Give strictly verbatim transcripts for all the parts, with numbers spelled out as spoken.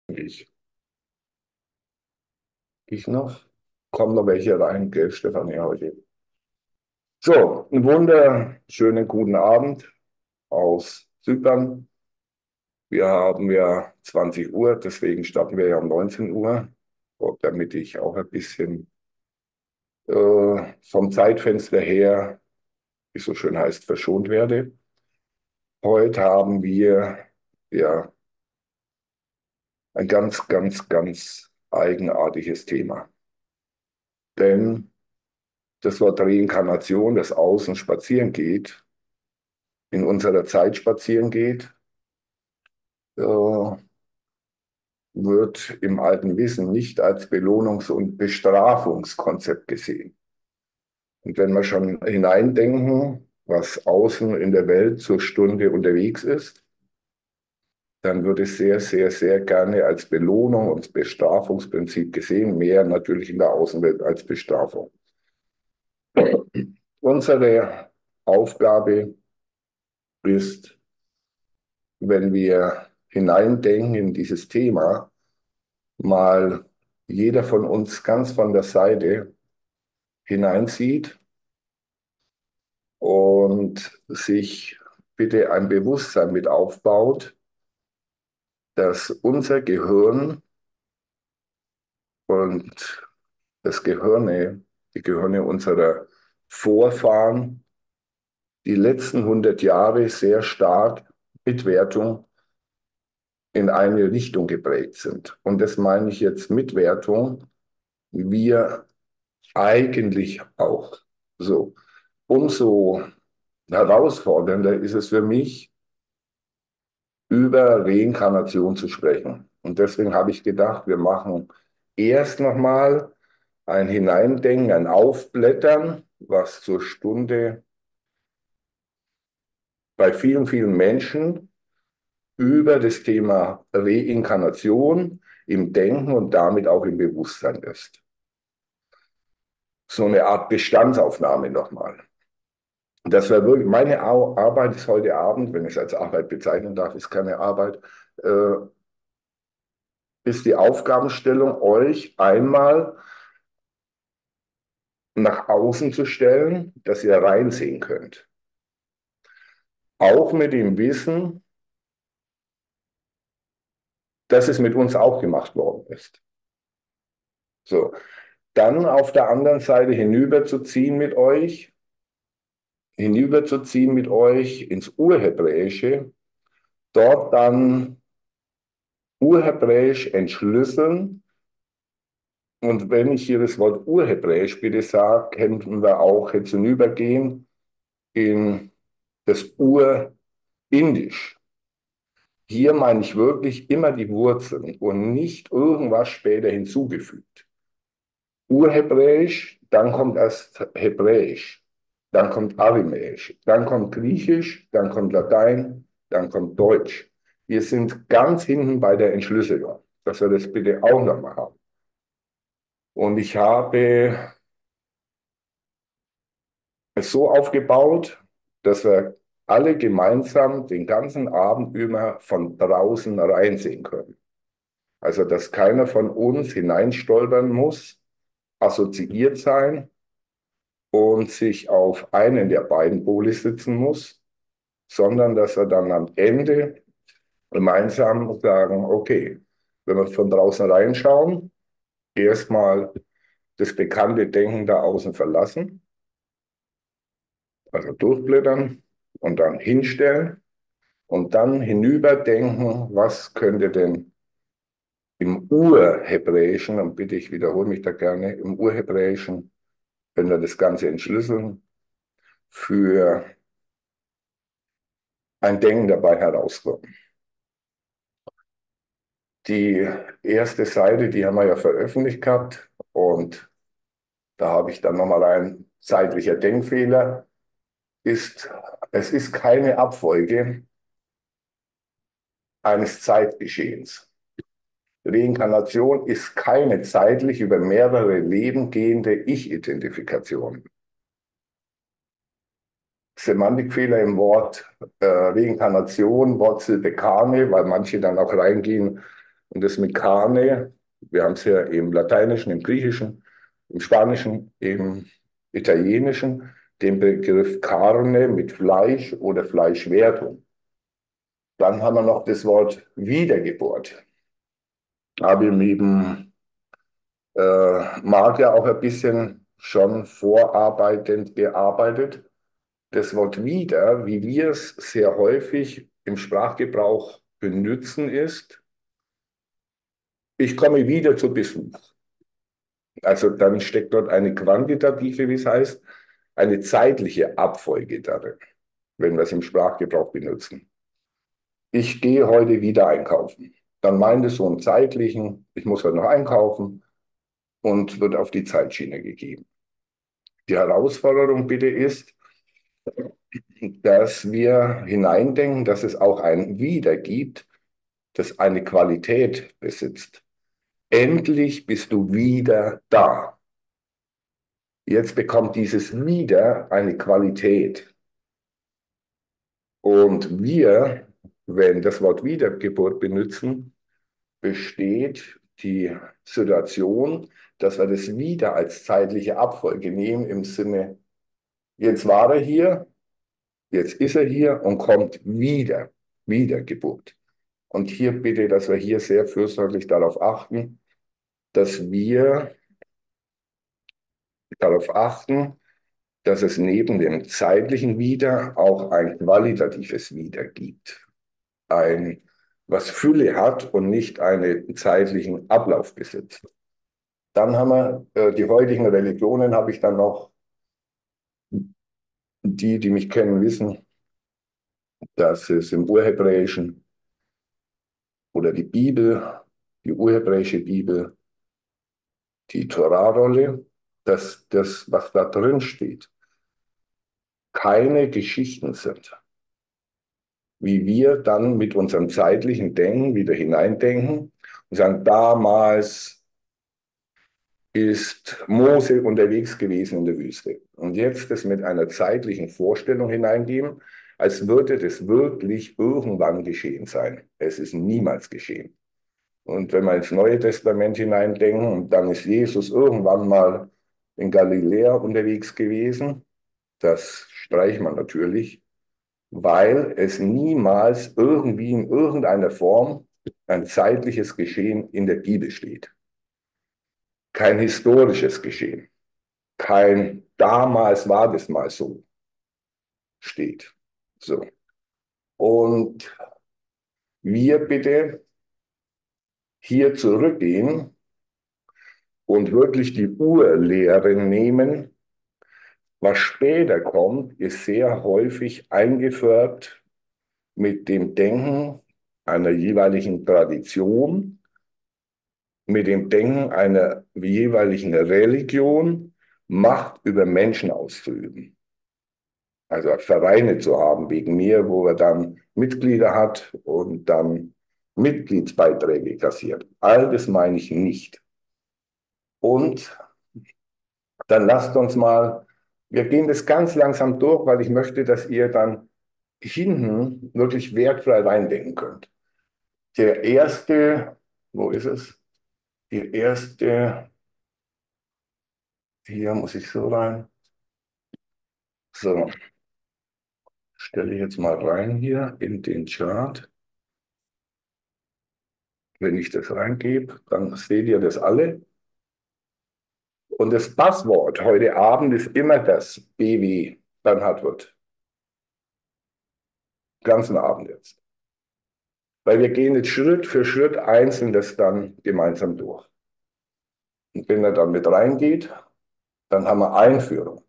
Ich, ich noch? Kommen noch welche rein, gell, Stefanie, heute? So, einen wunderschönen guten Abend aus Zypern. Wir haben ja zwanzig Uhr, deswegen starten wir ja um neunzehn Uhr, und damit ich auch ein bisschen äh, vom Zeitfenster her, wie es so schön heißt, verschont werde. Heute haben wir ja ein ganz, ganz, ganz eigenartiges Thema. Denn das Wort Reinkarnation, das außen spazieren geht, in unserer Zeit spazieren geht, äh, wird im alten Wissen nicht als Belohnungs- und Bestrafungskonzept gesehen. Und wenn wir schon hineindenken, was außen in der Welt zur Stunde unterwegs ist, dann wird es sehr, sehr, sehr gerne als Belohnung und Bestrafungsprinzip gesehen, mehr natürlich in der Außenwelt als Bestrafung. Unsere Aufgabe ist, wenn wir hineindenken in dieses Thema, mal jeder von uns ganz von der Seite hineinsieht und sich bitte ein Bewusstsein mit aufbaut, dass unser Gehirn und das Gehirne, die Gehirne unserer Vorfahren, die letzten hundert Jahre sehr stark mit Wertung in eine Richtung geprägt sind. Und das meine ich jetzt mit Wertung, wir eigentlich auch. So, umso herausfordernder ist es für mich, über Reinkarnation zu sprechen. Und deswegen habe ich gedacht, wir machen erst nochmal ein Hineindenken, ein Aufblättern, was zur Stunde bei vielen, vielen Menschen über das Thema Reinkarnation im Denken und damit auch im Bewusstsein ist. So eine Art Bestandsaufnahme nochmal. Das war wirklich, meine Arbeit ist heute Abend, wenn ich es als Arbeit bezeichnen darf, ist keine Arbeit, äh, ist die Aufgabenstellung, euch einmal nach außen zu stellen, dass ihr reinsehen könnt. Auch mit dem Wissen, dass es mit uns auch gemacht worden ist. So, dann auf der anderen Seite hinüberzuziehen mit euch, hinüberzuziehen mit euch ins Urhebräische, dort dann Urhebräisch entschlüsseln. Und wenn ich hier das Wort Urhebräisch bitte sage, könnten wir auch jetzt hinübergehen in das Urindisch. Hier meine ich wirklich immer die Wurzeln und nicht irgendwas später hinzugefügt. Urhebräisch, dann kommt erst Hebräisch, dann kommt Aramäisch, dann kommt Griechisch, dann kommt Latein, dann kommt Deutsch. Wir sind ganz hinten bei der Entschlüsselung, dass wir das bitte auch nochmal haben. Und ich habe es so aufgebaut, dass wir alle gemeinsam den ganzen Abend über von draußen reinsehen können. Also, dass keiner von uns hineinstolpern muss, assoziiert sein und sich auf einen der beiden Pole sitzen muss, sondern dass wir dann am Ende gemeinsam sagen, okay, wenn wir von draußen reinschauen, erstmal das bekannte Denken da außen verlassen, also durchblättern und dann hinstellen und dann hinüberdenken, was könnte denn im Urhebräischen, und bitte ich wiederhole mich da gerne, im Urhebräischen, wenn wir das Ganze entschlüsseln, für ein Denken dabei herauskommen. Die erste Seite, die haben wir ja veröffentlicht gehabt, und da habe ich dann nochmal ein zeitlicher Denkfehler. Ist, es ist keine Abfolge eines Zeitgeschehens. Reinkarnation ist keine zeitlich über mehrere Leben gehende Ich-Identifikation. Semantikfehler im Wort äh, Reinkarnation, Wortsilbe Kane, weil manche dann auch reingehen, Und das mit Carne, wir haben es ja im Lateinischen, im Griechischen, im Spanischen, im Italienischen, den Begriff Carne mit Fleisch oder Fleischwerdung. Dann haben wir noch das Wort Wiedergeburt. Habe ich mit dem äh, Marc ja auch ein bisschen schon vorarbeitend gearbeitet. Das Wort wieder, wie wir es sehr häufig im Sprachgebrauch benutzen, ist, ich komme wieder zu Besuch. Also dann steckt dort eine quantitative, wie es heißt, eine zeitliche Abfolge darin, wenn wir es im Sprachgebrauch benutzen. Ich gehe heute wieder einkaufen. Dann meint es so einen zeitlichen, ich muss heute noch einkaufen und wird auf die Zeitschiene gegeben. Die Herausforderung bitte ist, dass wir hineindenken, dass es auch ein Wieder gibt, das eine Qualität besitzt. Endlich bist du wieder da. Jetzt bekommt dieses Wieder eine Qualität. Und wir, wenn das Wort Wiedergeburt benutzen, besteht die Situation, dass wir das Wieder als zeitliche Abfolge nehmen im Sinne, jetzt war er hier, jetzt ist er hier und kommt wieder, Wiedergeburt. Und hier bitte, dass wir hier sehr fürsorglich darauf achten, dass wir darauf achten, dass es neben dem zeitlichen Wieder auch ein qualitatives Wieder gibt. Ein, was Fülle hat und nicht einen zeitlichen Ablauf besitzt. Dann haben wir äh, die heutigen Religionen, habe ich dann noch, die, die mich kennen, wissen, dass es im Urhebräischen oder die Bibel, die urhebräische Bibel, die Torahrolle, dass das, was da drin steht, keine Geschichten sind, wie wir dann mit unserem zeitlichen Denken wieder hineindenken und sagen, damals ist Mose unterwegs gewesen in der Wüste. Und jetzt das mit einer zeitlichen Vorstellung hineingeben, als würde das wirklich irgendwann geschehen sein. Es ist niemals geschehen. Und wenn wir ins Neue Testament hineindenken, dann ist Jesus irgendwann mal in Galiläa unterwegs gewesen. Das streicht man natürlich, weil es niemals irgendwie in irgendeiner Form ein zeitliches Geschehen in der Bibel steht. Kein historisches Geschehen. Kein damals war das mal so steht. So. Und wir bitte hier zurückgehen und wirklich die Urlehren nehmen. Was später kommt, ist sehr häufig eingefärbt mit dem Denken einer jeweiligen Tradition, mit dem Denken einer jeweiligen Religion, Macht über Menschen auszuüben. Also Vereine zu haben wegen mir, wo er dann Mitglieder hat und dann Mitgliedsbeiträge kassiert. All das meine ich nicht. Und dann lasst uns mal, wir gehen das ganz langsam durch, weil ich möchte, dass ihr dann hinten wirklich wertfrei reindenken könnt. Der erste, wo ist es? Die erste, hier muss ich so rein. So, stelle ich jetzt mal rein hier in den Chart. Wenn ich das reingebe, dann seht ihr das alle. Und das Passwort heute Abend ist immer das B W Bernhard Wirth. Ganzen Abend jetzt. Weil wir gehen jetzt Schritt für Schritt einzeln das dann gemeinsam durch. Und wenn er dann mit reingeht, dann haben wir Einführung.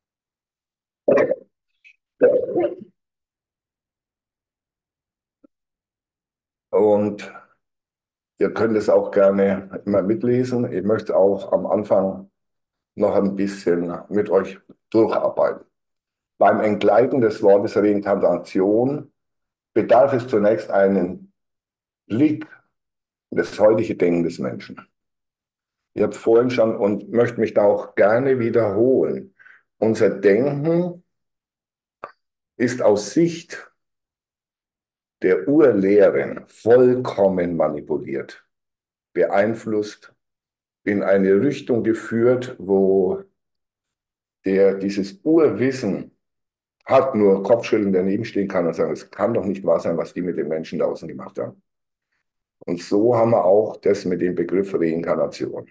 Und ihr könnt es auch gerne immer mitlesen. Ich möchte auch am Anfang noch ein bisschen mit euch durcharbeiten. Beim Entgleiten des Wortes Reinkarnation bedarf es zunächst einen Blick in das heutige Denken des Menschen. Ich habe vorhin schon und möchte mich da auch gerne wiederholen. Unser Denken ist aus Sicht der Urlehren vollkommen manipuliert. beeinflusst, in eine Richtung geführt, wo der dieses Urwissen hat, nur Kopfschütteln daneben stehen kann und sagen, es kann doch nicht wahr sein, was die mit den Menschen da außen gemacht haben. Und so haben wir auch das mit dem Begriff Reinkarnation.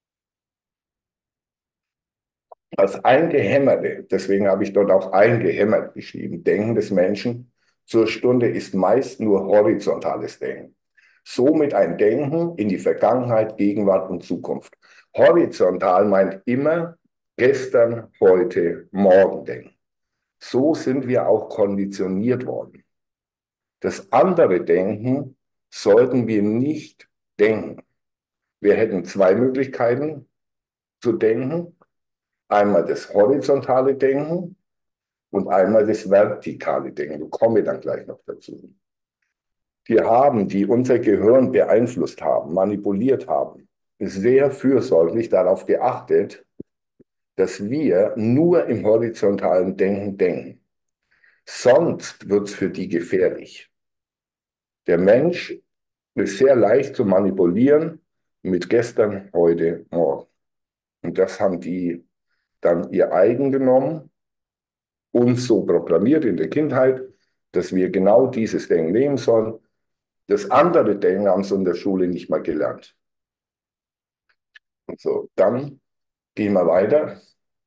Das Eingehämmerte, deswegen habe ich dort auch eingehämmert geschrieben, Denken des Menschen zur Stunde ist meist nur horizontales Denken. Somit ein Denken in die Vergangenheit, Gegenwart und Zukunft. Horizontal meint immer gestern, heute, morgen denken. So sind wir auch konditioniert worden. Das andere Denken sollten wir nicht denken. Wir hätten zwei Möglichkeiten zu denken. Einmal das horizontale Denken und einmal das vertikale Denken. Ich komme dann gleich noch dazu. Die haben, die unser Gehirn beeinflusst haben, manipuliert haben, sehr fürsorglich darauf geachtet, dass wir nur im horizontalen Denken denken. Sonst wird es für die gefährlich. Der Mensch ist sehr leicht zu manipulieren mit gestern, heute, morgen. Und das haben die dann ihr eigen genommen, uns so proklamiert in der Kindheit, dass wir genau dieses Denken nehmen sollen. Das andere Denken haben sie in der Schule nicht mal gelernt. Und so, dann gehen wir weiter.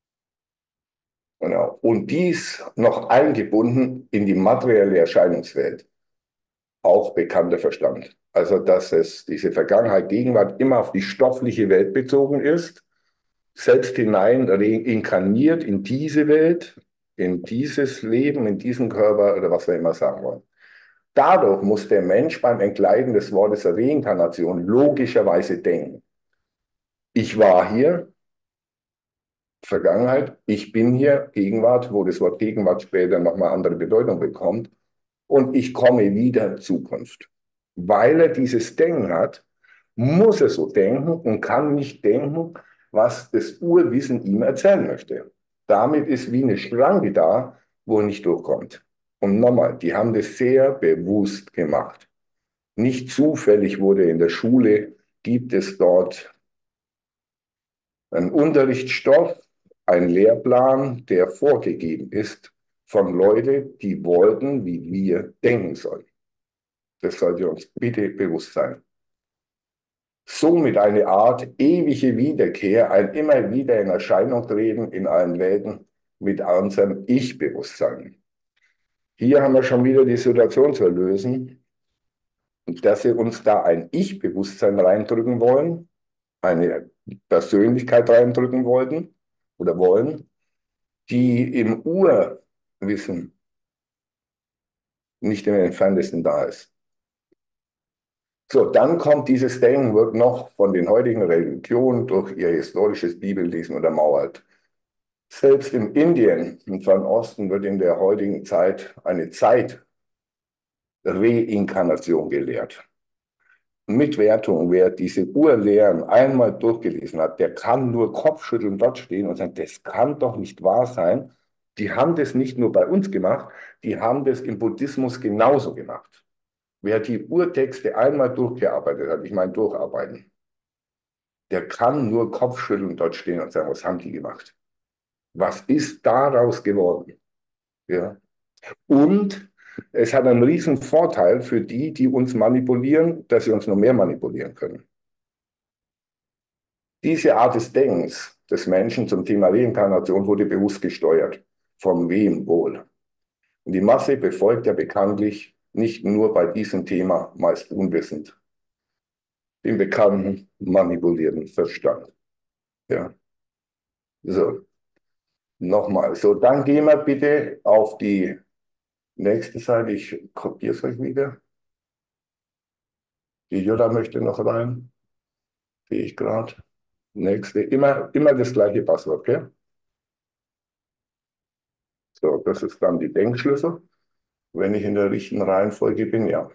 Genau. Und dies noch eingebunden in die materielle Erscheinungswelt, auch bekannter Verstand. Also, dass es diese Vergangenheit, Gegenwart immer auf die stoffliche Welt bezogen ist, selbst hinein reinkarniert in diese Welt, in dieses Leben, in diesen Körper oder was wir immer sagen wollen. Dadurch muss der Mensch beim Entgleiten des Wortes Reinkarnation logischerweise denken. Ich war hier, Vergangenheit, ich bin hier, Gegenwart, wo das Wort Gegenwart später nochmal andere Bedeutung bekommt, und ich komme wieder, Zukunft. Weil er dieses Denken hat, muss er so denken und kann nicht denken, was das Urwissen ihm erzählen möchte. Damit ist wie eine Schranke da, wo er nicht durchkommt. Und nochmal, die haben das sehr bewusst gemacht. Nicht zufällig wurde in der Schule, gibt es dort einen Unterrichtsstoff, einen Lehrplan, der vorgegeben ist von Leuten, die wollten, wie wir denken sollen. Das sollte uns bitte bewusst sein. Somit eine Art ewige Wiederkehr, ein immer wieder in Erscheinung treten in allen Welten mit unserem Ich-Bewusstsein. Hier haben wir schon wieder die Situation zu lösen, dass sie uns da ein Ich-Bewusstsein reindrücken wollen, eine Persönlichkeit reindrücken wollten oder wollen, die im Urwissen nicht im Entferntesten da ist. So, dann kommt dieses Denken, wird noch von den heutigen Religionen durch ihr historisches Bibellesen untermauert. Selbst in Indien, im Fernen Osten, wird in der heutigen Zeit eine Zeit-Reinkarnation gelehrt. Mit Wertung, wer diese Urlehren einmal durchgelesen hat, der kann nur kopfschüttelnd dort stehen und sagen, das kann doch nicht wahr sein. Die haben das nicht nur bei uns gemacht, die haben das im Buddhismus genauso gemacht. Wer die Urtexte einmal durchgearbeitet hat, ich meine durcharbeiten, der kann nur kopfschüttelnd dort stehen und sagen, was haben die gemacht? Was ist daraus geworden? Ja. Und es hat einen riesen Vorteil für die, die uns manipulieren, dass sie uns noch mehr manipulieren können. Diese Art des Denkens des Menschen zum Thema Reinkarnation wurde bewusst gesteuert. Von wem wohl? Und die Masse befolgt ja bekanntlich nicht nur bei diesem Thema, meist unwissend, den bekannten manipulierten Verstand. Ja. So, nochmal. So, dann gehen wir bitte auf die nächste Seite. Ich kopiere es euch wieder. Die Jutta möchte noch rein. Sehe ich gerade. Nächste. Immer, immer das gleiche Passwort, gell? So, das ist dann die Denkschlüssel. Wenn ich in der richtigen Reihenfolge bin, ja.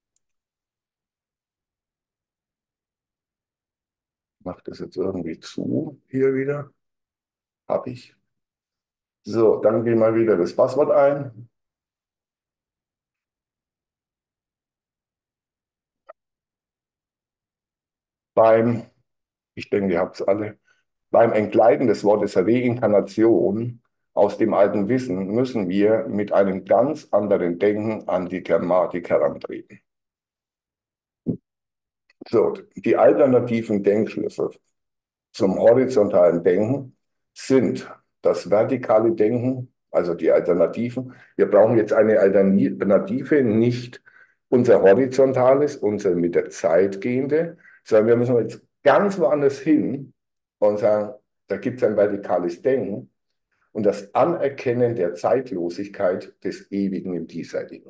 Macht das jetzt irgendwie zu hier wieder? Habe ich. So, dann gehen wir wieder das Passwort ein. beim, ich denke, ihr habt es alle, beim Entgleiten des Wortes Reinkarnation aus dem alten Wissen müssen wir mit einem ganz anderen Denken an die Thematik herantreten. So, die alternativen Denkschlüsse zum horizontalen Denken sind das vertikale Denken, also die Alternativen. Wir brauchen jetzt eine Alternative, nicht unser horizontales, unser mit der Zeit gehende, sondern wir müssen jetzt ganz woanders hin und sagen, da gibt es ein vertikales Denken und das Anerkennen der Zeitlosigkeit des Ewigen im Diesseitigen.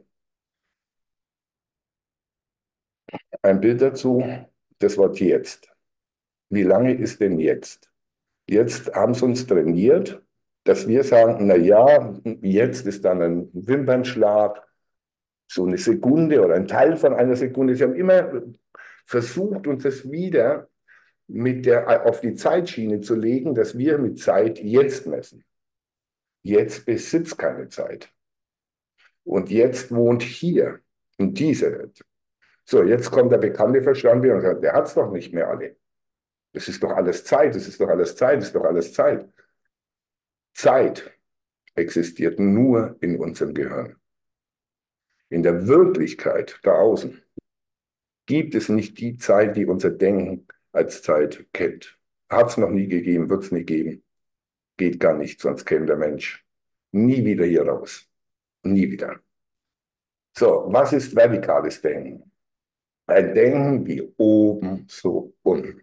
Ein Bild dazu, das Wort jetzt. Wie lange ist denn jetzt? Jetzt haben sie uns trainiert, dass wir sagen, na ja, jetzt ist dann ein Wimpernschlag, so eine Sekunde oder ein Teil von einer Sekunde. Sie haben immer versucht, uns das wieder mit der, auf die Zeitschiene zu legen, dass wir mit Zeit jetzt messen. Jetzt besitzt keine Zeit. Und jetzt wohnt hier, in dieser Welt. So, jetzt kommt der bekannte Verstand wieder und sagt, der hat es doch nicht mehr alle. Das ist doch alles Zeit, das ist doch alles Zeit, das ist doch alles Zeit. Zeit existiert nur in unserem Gehirn. In der Wirklichkeit da außen gibt es nicht die Zeit, die unser Denken als Zeit kennt. Hat es noch nie gegeben, wird es nie geben. Geht gar nicht, sonst käme der Mensch nie wieder hier raus. Nie wieder. So, was ist vertikales Denken? Ein Denken wie oben, so unten.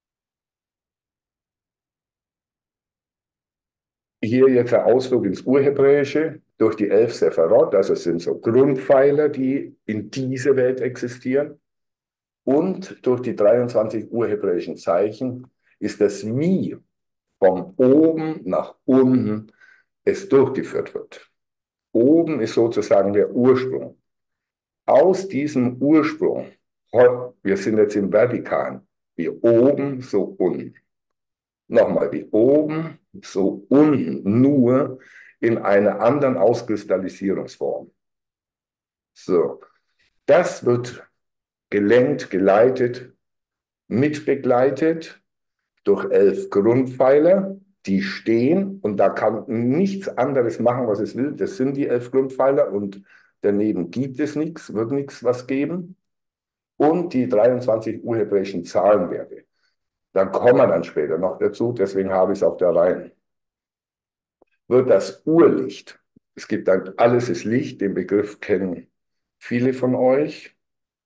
Hier jetzt ein Ausflug ins Urhebräische durch die elf Sepharot, also es sind so Grundpfeiler, die in dieser Welt existieren. Und durch die dreiundzwanzig urhebräischen Zeichen ist das Wie von oben nach unten es durchgeführt wird. Oben ist sozusagen der Ursprung. Aus diesem Ursprung, wir sind jetzt im Vertikalen, wie oben, so unten. Nochmal, wie oben, so unten, nur in einer anderen Auskristallisierungsform. So, das wird gelenkt, geleitet, mitbegleitet durch elf Grundpfeiler, die stehen und da kann nichts anderes machen, was es will. Das sind die elf Grundpfeiler und daneben gibt es nichts, wird nichts was geben. Und die dreiundzwanzig urhebräischen Zahlenwerte. Dann kommen wir dann später noch dazu, deswegen habe ich es auf der Reihe. Wird das Urlicht, es gibt dann alles ist Licht, den Begriff kennen viele von euch.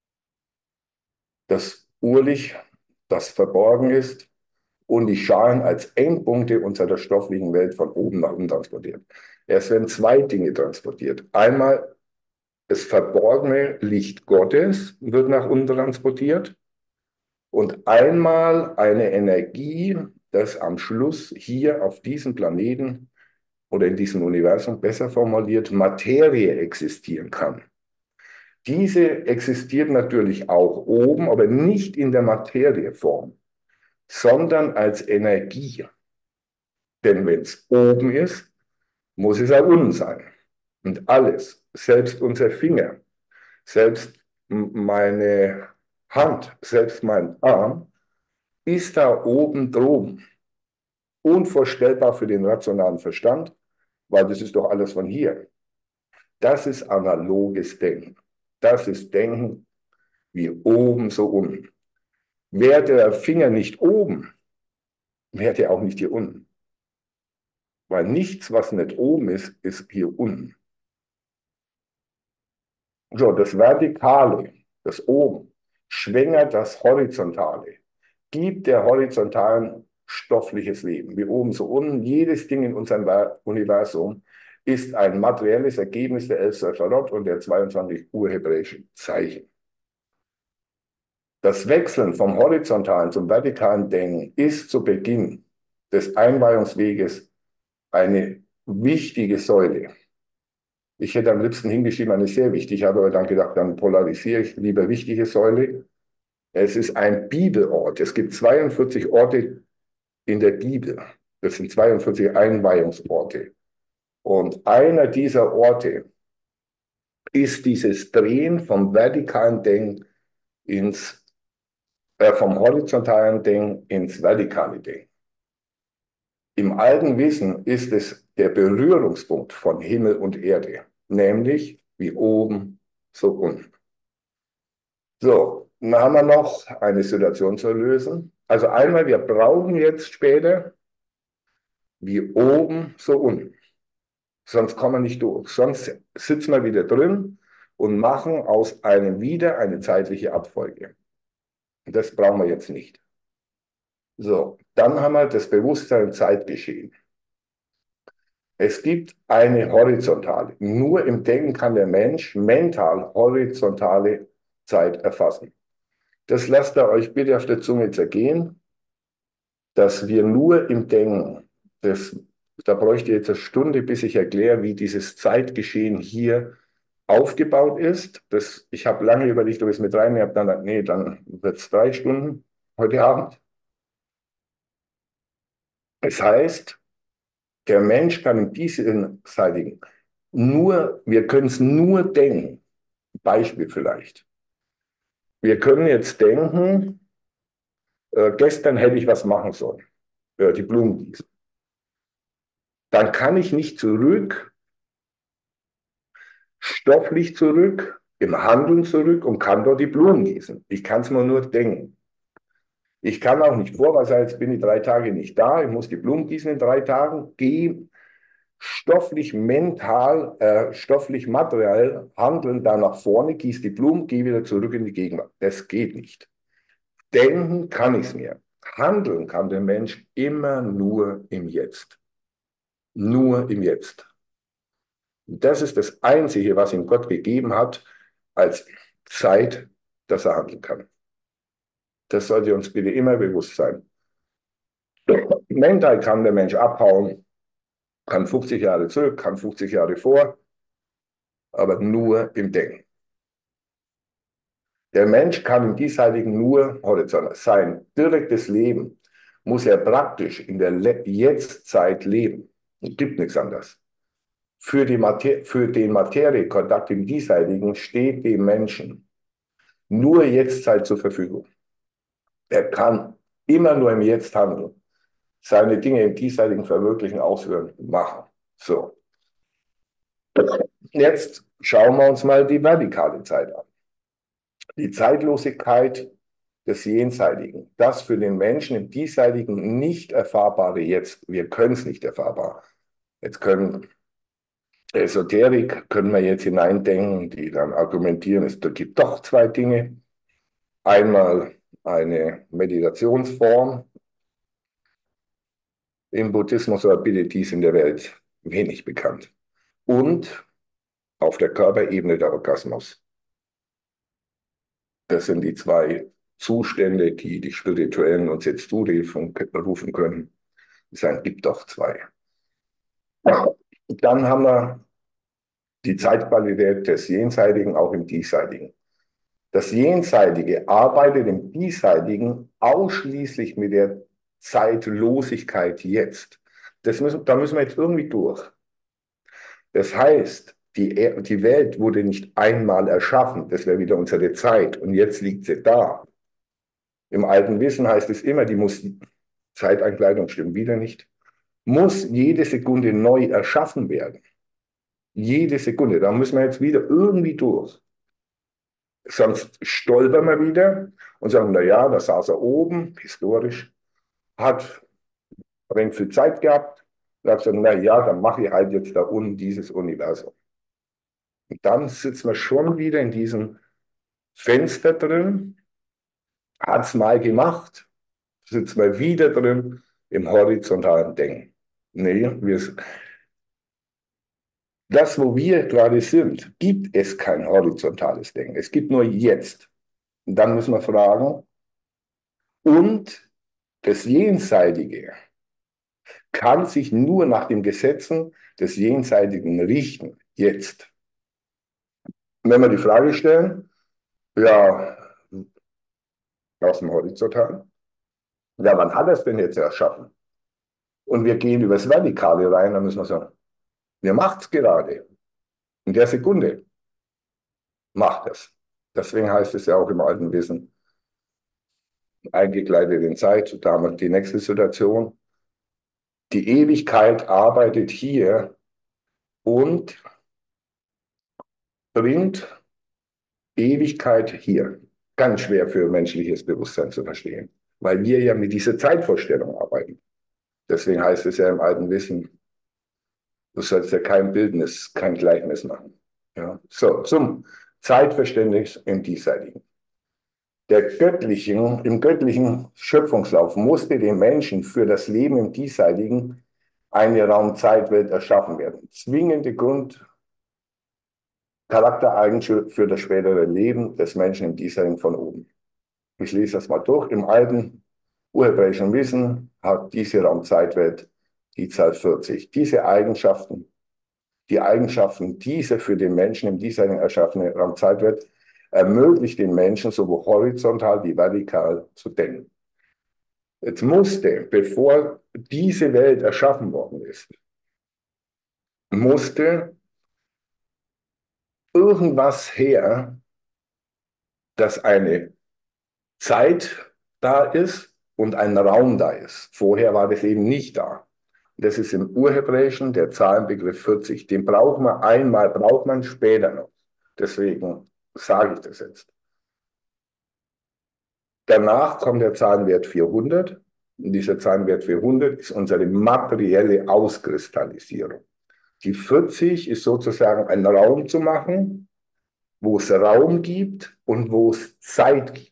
Das Urlicht, das verborgen ist, und die Schalen als Endpunkte unserer stofflichen Welt von oben nach unten transportiert. Es werden zwei Dinge transportiert. Einmal das verborgene Licht Gottes wird nach unten transportiert und einmal eine Energie, das am Schluss hier auf diesem Planeten oder in diesem Universum, besser formuliert, Materie existieren kann. Diese existiert natürlich auch oben, aber nicht in der Materieform, sondern als Energie. Denn wenn es oben ist, muss es auch unten sein. Und alles, selbst unser Finger, selbst meine Hand, selbst mein Arm, ist da oben droben. Unvorstellbar für den rationalen Verstand, weil das ist doch alles von hier. Das ist analoges Denken. Das ist Denken wie oben, so unten. Wäre der Finger nicht oben, wäre der auch nicht hier unten. Weil nichts, was nicht oben ist, ist hier unten. So, das Vertikale, das oben, schwängert das Horizontale, gibt der horizontalen stoffliches Leben. Wie oben, so unten. Jedes Ding in unserem Universum ist ein materielles Ergebnis der elf Sepharot und der zweiundzwanzig urhebräischen Zeichen. Das Wechseln vom horizontalen zum vertikalen Denken ist zu Beginn des Einweihungsweges eine wichtige Säule. Ich hätte am liebsten hingeschrieben, eine sehr wichtige, habe aber dann gedacht, dann polarisiere ich lieber wichtige Säule. Es ist ein Bibelort. Es gibt zweiundvierzig Orte in der Bibel. Das sind zweiundvierzig Einweihungsorte. Und einer dieser Orte ist dieses Drehen vom vertikalen Denken ins äh, vom horizontalen Denken ins vertikale Denken. Im alten Wissen ist es der Berührungspunkt von Himmel und Erde, nämlich wie oben, so unten. So, dann haben wir noch eine Situation zu lösen. Also einmal, wir brauchen jetzt später wie oben, so unten. Sonst kommen wir nicht durch. Sonst sitzen wir wieder drin und machen aus einem wieder eine zeitliche Abfolge. Das brauchen wir jetzt nicht. So, dann haben wir das Bewusstsein Zeitgeschehen. Es gibt eine horizontale. Nur im Denken kann der Mensch mental horizontale Zeit erfassen. Das lasst ihr euch bitte auf der Zunge zergehen, dass wir nur im Denken, das, da bräuchte ich jetzt eine Stunde, bis ich erkläre, wie dieses Zeitgeschehen hier aufgebaut ist. Das, ich habe lange überlegt, ob ich es mit reinnehme, habe dann gedacht, nee, dann wird es drei Stunden heute Abend. Das heißt, der Mensch kann im diesseitigen nur, wir können es nur denken. Beispiel vielleicht. Wir können jetzt denken, äh, gestern hätte ich was machen sollen, äh, die Blumen gießen. Dann kann ich nicht zurück, stofflich zurück, im Handeln zurück und kann dort die Blumen gießen. Ich kann es mir nur denken. Ich kann auch nicht vorweisen, jetzt bin ich drei Tage nicht da, ich muss die Blumen gießen in drei Tagen, gehe stofflich, mental, äh, stofflich, materiell handeln, da nach vorne, gieße die Blumen, gehe wieder zurück in die Gegenwart. Das geht nicht. Denken kann ich es mir. Handeln kann der Mensch immer nur im Jetzt. Nur im Jetzt. Das ist das Einzige, was ihm Gott gegeben hat, als Zeit, dass er handeln kann. Das sollte uns bitte immer bewusst sein. Mental kann der Mensch abhauen, kann fünfzig Jahre zurück, kann fünfzig Jahre vor, aber nur im Denken. Der Mensch kann im Diesseitigen nur horizontal. Sein direktes Leben muss er praktisch in der Jetztzeit leben. Es gibt nichts anderes. Für, die Mater für den Materiekontakt im Diesseitigen steht dem Menschen nur Jetztzeit zur Verfügung. Er kann immer nur im Jetzt handeln, seine Dinge im Diesseitigen verwirklichen, ausführen, machen. So. Jetzt schauen wir uns mal die vertikale Zeit an. Die Zeitlosigkeit des Jenseitigen, das für den Menschen im Diesseitigen nicht erfahrbare Jetzt. Wir können es nicht erfahrbar. Jetzt können Esoterik, können wir jetzt hineindenken, die dann argumentieren, es gibt doch zwei Dinge. Einmal eine Meditationsform im Buddhismus, oder bitte dies in der Welt wenig bekannt. Und auf der Körperebene der Orgasmus. Das sind die zwei Zustände, die die Spirituellen uns jetzt zurufen können. Es gibt doch zwei. Dann haben wir die Zeitqualität des Jenseitigen auch im Diesseitigen. Das Jenseitige arbeitet im Diesseitigen ausschließlich mit der Zeitlosigkeit jetzt. Das müssen, da müssen wir jetzt irgendwie durch. Das heißt, die, die Welt wurde nicht einmal erschaffen, das wäre wieder unsere Zeit, und jetzt liegt sie da. Im alten Wissen heißt es immer, die muss, Zeiteinkleidung stimmt wieder nicht, muss jede Sekunde neu erschaffen werden. Jede Sekunde, da müssen wir jetzt wieder irgendwie durch. Sonst stolpern wir wieder und sagen, na ja, da saß er oben, historisch, hat ein viel Zeit gehabt, und hat gesagt, na ja, dann mache ich halt jetzt da unten dieses Universum. Und dann sitzen wir schon wieder in diesem Fenster drin, hat es mal gemacht, sitzen wir wieder drin im horizontalen Denken. Nee, wir, das, wo wir gerade sind, gibt es kein horizontales Denken. Es gibt nur jetzt. Und dann müssen wir fragen, und das Jenseitige kann sich nur nach den Gesetzen des Jenseitigen richten, jetzt. Und wenn wir die Frage stellen, ja, aus dem Horizontalen, ja, wann hat er es denn jetzt erschaffen? Und wir gehen übers Vertikale rein, dann müssen wir sagen, wer macht es gerade? In der Sekunde macht es. Deswegen heißt es ja auch im alten Wissen, eingekleidet in Zeit. Da haben wir die nächste Situation. Die Ewigkeit arbeitet hier und bringt Ewigkeit hier. Ganz schwer für menschliches Bewusstsein zu verstehen, weil wir ja mit dieser Zeitvorstellung arbeiten. Deswegen heißt es ja im alten Wissen, du sollst ja kein Bildnis, kein Gleichnis machen. Ja. So, zum Zeitverständnis im Diesseitigen. Der göttlichen, im göttlichen Schöpfungslauf musste den Menschen für das Leben im Diesseitigen eine Raum-Zeit-Welt erschaffen werden. Zwingende Grundcharaktereigenschaft für das spätere Leben des Menschen im Diesseitigen von oben. Ich lese das mal durch. Im alten urhebräischen Wissen hat diese Raum-Zeit-Welt die Zahl vierzig. Diese Eigenschaften, die Eigenschaften dieser für den Menschen im Diesseitigen erschaffene Raum-Zeit-Welt ermöglicht den Menschen sowohl horizontal wie vertikal zu denken. Jetzt musste, bevor diese Welt erschaffen worden ist, musste irgendwas her, dass eine Zeit da ist und ein Raum da ist. Vorher war das eben nicht da. Das ist im Urhebräischen der Zahlenbegriff vierzig. Den braucht man einmal, braucht man später noch. Deswegen sage ich das jetzt. Danach kommt der Zahlenwert vierhundert. Und dieser Zahlenwert vierhundert ist unsere materielle Auskristallisierung. Die vierzig ist sozusagen ein Raum zu machen, wo es Raum gibt und wo es Zeit gibt.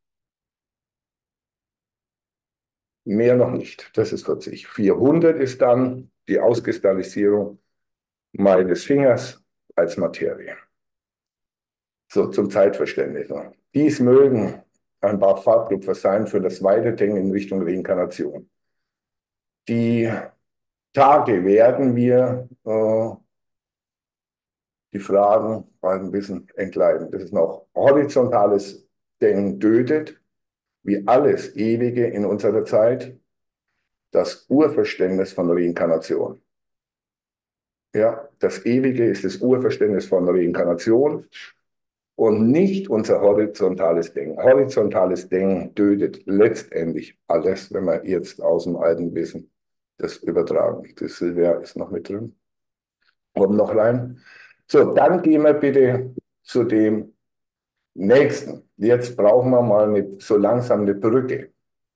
Mehr noch nicht. Das ist vierzig. vierhundert ist dann die Auskristallisierung meines Fingers als Materie. So zum Zeitverständnis. Dies mögen ein paar Farbtupfer sein für das Weiterdenken in Richtung Reinkarnation. Die Tage werden wir äh, die Fragen ein bisschen entgleiten. Das ist noch horizontales Denken tötet, wie alles Ewige in unserer Zeit, das Urverständnis von Reinkarnation. Ja, das Ewige ist das Urverständnis von Reinkarnation und nicht unser horizontales Denken. Horizontales Denken tötet letztendlich alles, wenn wir jetzt aus dem alten Wissen das übertragen. Das Silvia ist noch mit drin. Kommt noch rein. So, dann gehen wir bitte zu dem nächsten. Jetzt brauchen wir mal eine, so langsam eine Brücke.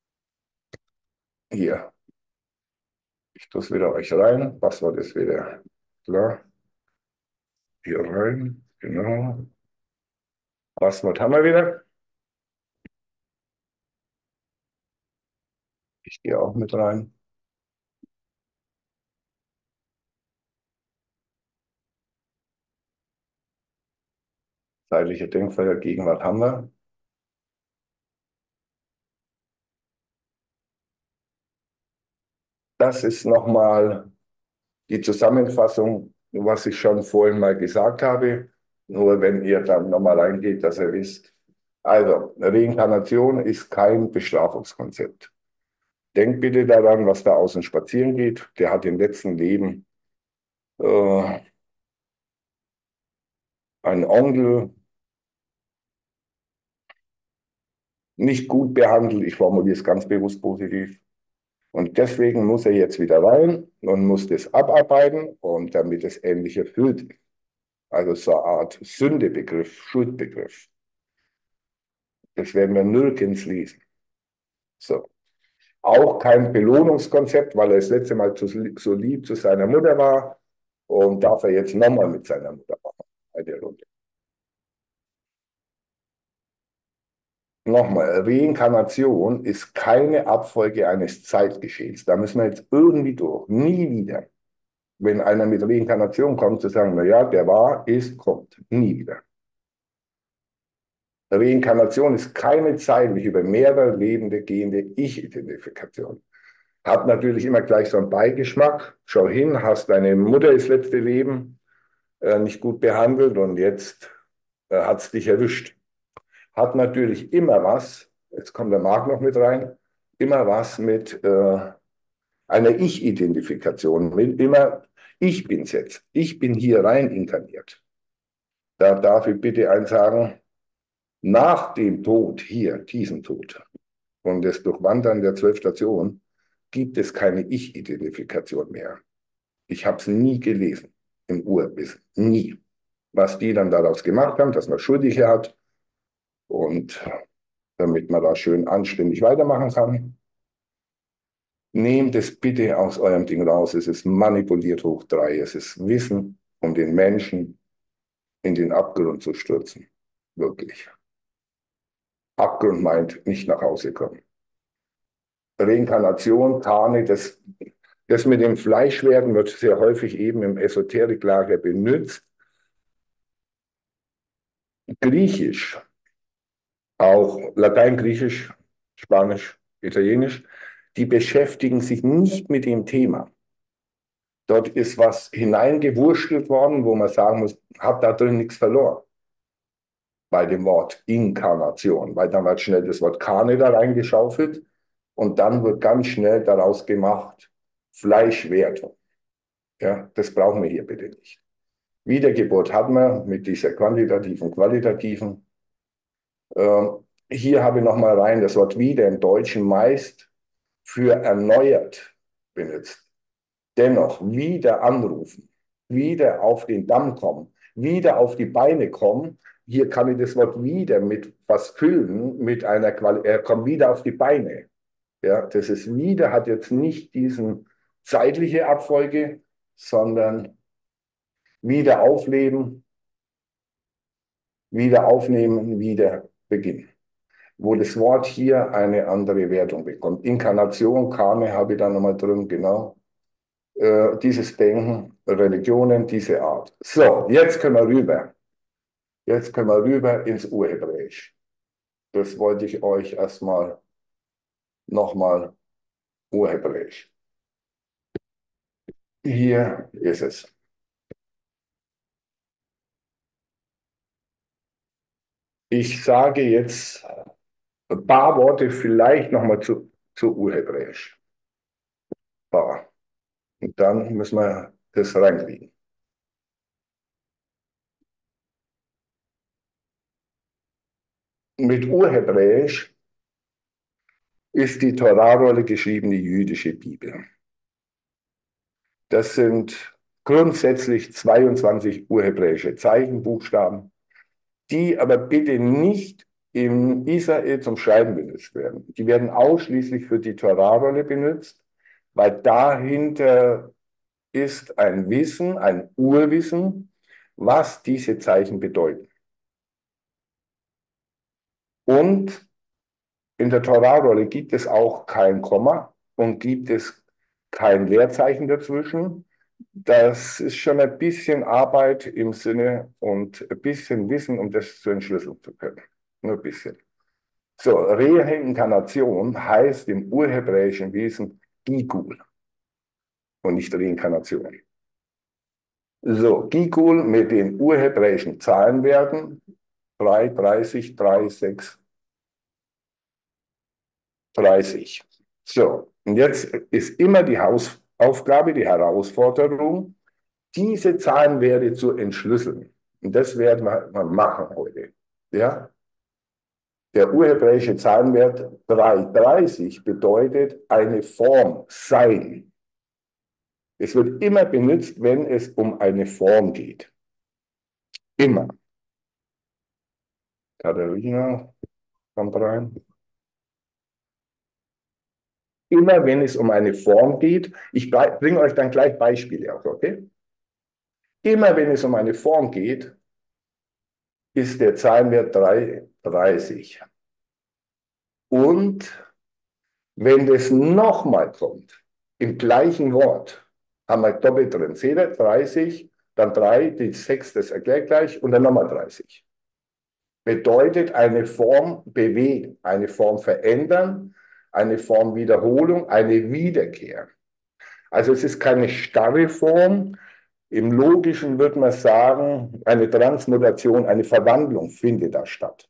Hier. Ich tue es wieder euch rein. Passwort ist wieder klar. Hier rein. Genau. Passwort haben wir wieder. Ich gehe auch mit rein. Zeitliche Denkfelder, Gegenwart haben wir. Das ist nochmal die Zusammenfassung, was ich schon vorhin mal gesagt habe. Nur wenn ihr dann nochmal reingeht, dass ihr wisst. Also, Reinkarnation ist kein Bestrafungskonzept. Denkt bitte daran, was da außen spazieren geht. Der hat im letzten Leben äh, einen Onkel nicht gut behandelt. Ich formuliere es ganz bewusst positiv. Und deswegen muss er jetzt wieder rein und muss das abarbeiten und damit es endlich erfüllt ist. Also so eine Art Sündebegriff, Schuldbegriff. Das werden wir nirgends lesen. So. Auch kein Belohnungskonzept, weil er das letzte Mal zu, so lieb zu seiner Mutter war und darf er jetzt nochmal mit seiner Mutter machen. Eine Runde. Nochmal, Reinkarnation ist keine Abfolge eines Zeitgeschehens. Da müssen wir jetzt irgendwie durch. Nie wieder. Wenn einer mit Reinkarnation kommt, zu sagen, naja, der war, ist, kommt. Nie wieder. Reinkarnation ist keine zeitlich über mehrere Lebende gehende Ich-Identifikation. Hat natürlich immer gleich so einen Beigeschmack. Schau hin, hast deine Mutter das letzte Leben äh, nicht gut behandelt und jetzt äh, hat es dich erwischt. Hat natürlich immer was, jetzt kommt der Marc noch mit rein, immer was mit äh, einer Ich-Identifikation. Immer, ich bin's jetzt. Ich bin hier rein inkarniert. Da darf ich bitte eins sagen, nach dem Tod, hier, diesen Tod, und das Durchwandern der zwölf Stationen gibt es keine Ich-Identifikation mehr. Ich habe es nie gelesen im Urwissen, nie. Was die dann daraus gemacht haben, dass man Schuldige hat und damit man da schön anständig weitermachen kann. Nehmt es bitte aus eurem Ding raus. Es ist manipuliert hoch drei. Es ist Wissen, um den Menschen in den Abgrund zu stürzen. Wirklich. Abgrund meint nicht nach Hause kommen. Reinkarnation, Kane, das, das mit dem Fleischwerden wird sehr häufig eben im Esoteriklager benutzt. Griechisch, auch Latein, Griechisch, Spanisch, Italienisch, die beschäftigen sich nicht mit dem Thema. Dort ist was hineingewurstelt worden, wo man sagen muss, hat da drin nichts verloren. Bei dem Wort Inkarnation, weil dann wird schnell das Wort Kane da reingeschaufelt und dann wird ganz schnell daraus gemacht Fleischwertung. Ja, das brauchen wir hier bitte nicht. Wiedergeburt hat man mit dieser quantitativen, qualitativen. Ähm, hier habe ich nochmal rein das Wort wieder im Deutschen meist für erneuert benutzt. Dennoch wieder anrufen, wieder auf den Damm kommen, wieder auf die Beine kommen. Hier kann ich das Wort wieder mit was füllen, mit einer Qualität. Er kommt wieder auf die Beine. Ja, das ist wieder, hat jetzt nicht diesen zeitliche Abfolge, sondern wieder aufleben, wieder aufnehmen, wieder beginnen. Wo das Wort hier eine andere Wertung bekommt. Inkarnation, Kane habe ich da nochmal drin, genau. Äh, dieses Denken, Religionen, diese Art. So, jetzt können wir rüber. Jetzt können wir rüber ins Urhebräisch. Das wollte ich euch erstmal nochmal Urhebräisch. Hier ist es. Ich sage jetzt ein paar Worte vielleicht nochmal zu, zu Urhebräisch. Ja. Und dann müssen wir das reinkriegen. Mit Urhebräisch ist die Torahrolle geschrieben, die jüdische Bibel. Das sind grundsätzlich zweiundzwanzig urhebräische Zeichenbuchstaben, die aber bitte nicht in Israel zum Schreiben benutzt werden. Die werden ausschließlich für die Torahrolle benutzt, weil dahinter ist ein Wissen, ein Urwissen, was diese Zeichen bedeuten. Und in der Torahrolle gibt es auch kein Komma und gibt es kein Leerzeichen dazwischen. Das ist schon ein bisschen Arbeit im Sinne und ein bisschen Wissen, um das zu entschlüsseln zu können. Nur ein bisschen. So, Reinkarnation heißt im urhebräischen Wesen Gigul und nicht Reinkarnation. So, Gigul mit den urhebräischen Zahlenwerten drei, dreißig, drei, sechs, dreißig. So, und jetzt ist immer die Hausaufgabe, die Herausforderung, diese Zahlenwerte zu entschlüsseln. Und das werden wir machen heute. Ja? Der urhebräische Zahlenwert dreihundertdreißig bedeutet eine Form sein. Es wird immer benutzt, wenn es um eine Form geht. Immer. Katharina kommt rein. Immer wenn es um eine Form geht, ich bringe euch dann gleich Beispiele auch, okay? Immer wenn es um eine Form geht, ist der Zahlenwert dreihundertdreißig. Und wenn das nochmal kommt, im gleichen Wort, haben wir doppelt drin. Seht ihr? dreißig, dann drei, die sechs, das erklärt gleich, und dann nochmal dreißig. Bedeutet eine Form bewegen, eine Form verändern, eine Form Wiederholung, eine Wiederkehr. Also es ist keine starre Form. Im Logischen würde man sagen, eine Transmutation, eine Verwandlung findet da statt.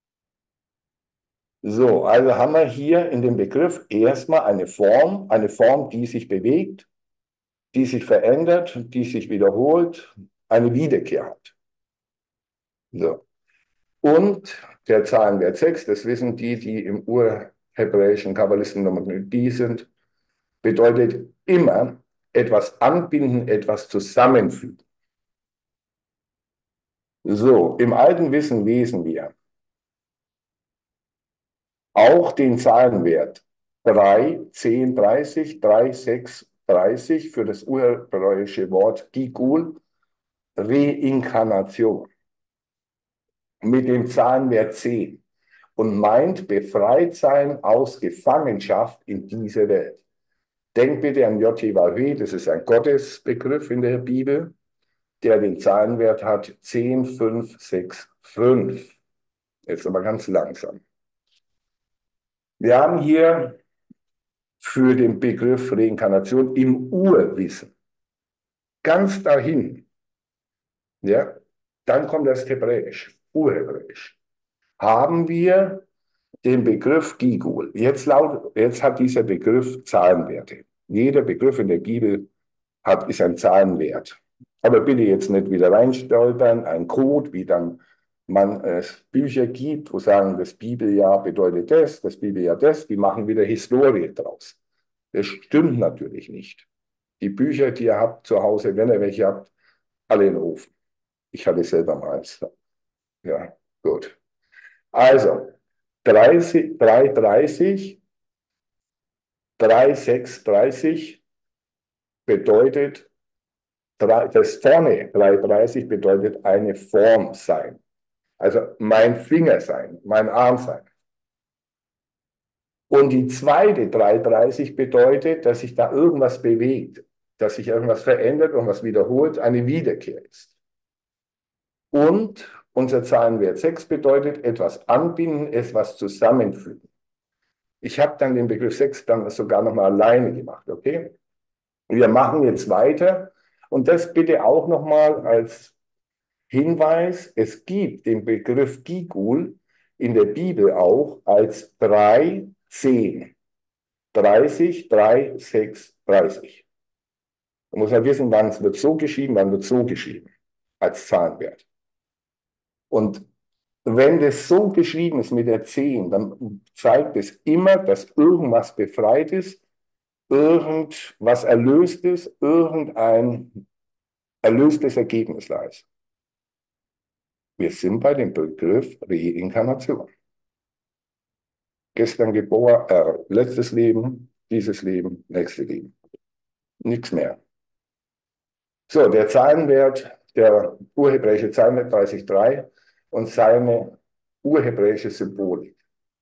So, also haben wir hier in dem Begriff erstmal eine Form, eine Form, die sich bewegt, die sich verändert, die sich wiederholt, eine Wiederkehr hat. So. Und der Zahlenwert sechs, das wissen die, die im hebräischen Kabbalisten die sind, bedeutet immer etwas anbinden, etwas zusammenfügen. So, im alten Wissen lesen wir auch den Zahlenwert drei, zehn, dreißig, drei, sechs, dreißig für das urhebräische Wort Gigul, Reinkarnation, mit dem Zahlenwert zehn und meint befreit sein aus Gefangenschaft in diese Welt. Denkt bitte an J H W H, das ist ein Gottesbegriff in der Bibel, der den Zahlenwert hat zehn, fünf, sechs, fünf. Jetzt aber ganz langsam. Wir haben hier für den Begriff Reinkarnation im Urwissen, ganz dahin, ja, dann kommt das Hebräisch, Urhebräisch, haben wir den Begriff Gigul. Jetzt, laut, jetzt hat dieser Begriff Zahlenwerte. Jeder Begriff in der Bibel hat, ist ein Zahlenwert. Aber bitte jetzt nicht wieder reinstolpern, ein Code, wie dann man es Bücher gibt, wo sagen, das Bibeljahr bedeutet das, das Bibeljahr das, die machen wieder Historie draus. Das stimmt natürlich nicht. Die Bücher, die ihr habt zu Hause, wenn ihr welche habt, alle in den Ofen. Ich hatte selber mal eins. Ja, gut. Also, dreißig, drei, dreißig, drei, sechs, dreißig bedeutet, das vorne drei, dreißig bedeutet eine Form sein. Also mein Finger sein, mein Arm sein. Und die zweite drei, dreißig bedeutet, dass sich da irgendwas bewegt, dass sich irgendwas verändert, irgendwas wiederholt, eine Wiederkehr ist. Und unser Zahlenwert sechs bedeutet etwas anbinden, etwas zusammenfügen. Ich habe dann den Begriff sechs dann sogar nochmal alleine gemacht, okay? Wir machen jetzt weiter und das bitte auch nochmal als Hinweis, es gibt den Begriff Gigul in der Bibel auch als drei, zehn, dreißig, drei, sechs, dreißig. Da muss man wissen, wann es wird so geschrieben, wann wird so geschrieben, als Zahlenwert. Und wenn das so geschrieben ist mit der zehn, dann zeigt es immer, dass irgendwas befreit ist, irgendwas erlöst ist, irgendein erlöstes Ergebnis da ist. Wir sind bei dem Begriff Reinkarnation. Gestern geboren, äh, letztes Leben, dieses Leben, nächstes Leben. Nichts mehr. So, der Zahlenwert, der urhebräische Zahlenwert dreißig Komma drei und seine urhebräische Symbolik.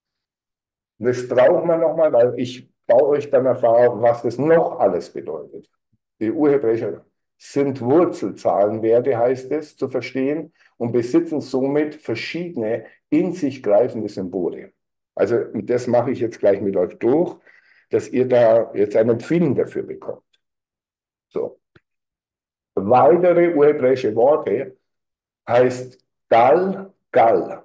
Das brauchen wir nochmal, weil ich baue euch dann Erfahrung, was das noch alles bedeutet. Die urhebräische sind Wurzelzahlenwerte, heißt es, zu verstehen, und besitzen somit verschiedene in sich greifende Symbole. Also das mache ich jetzt gleich mit euch durch, dass ihr da jetzt ein Empfinden dafür bekommt. So. Weitere urhebräische Worte heißt Gal, Gal.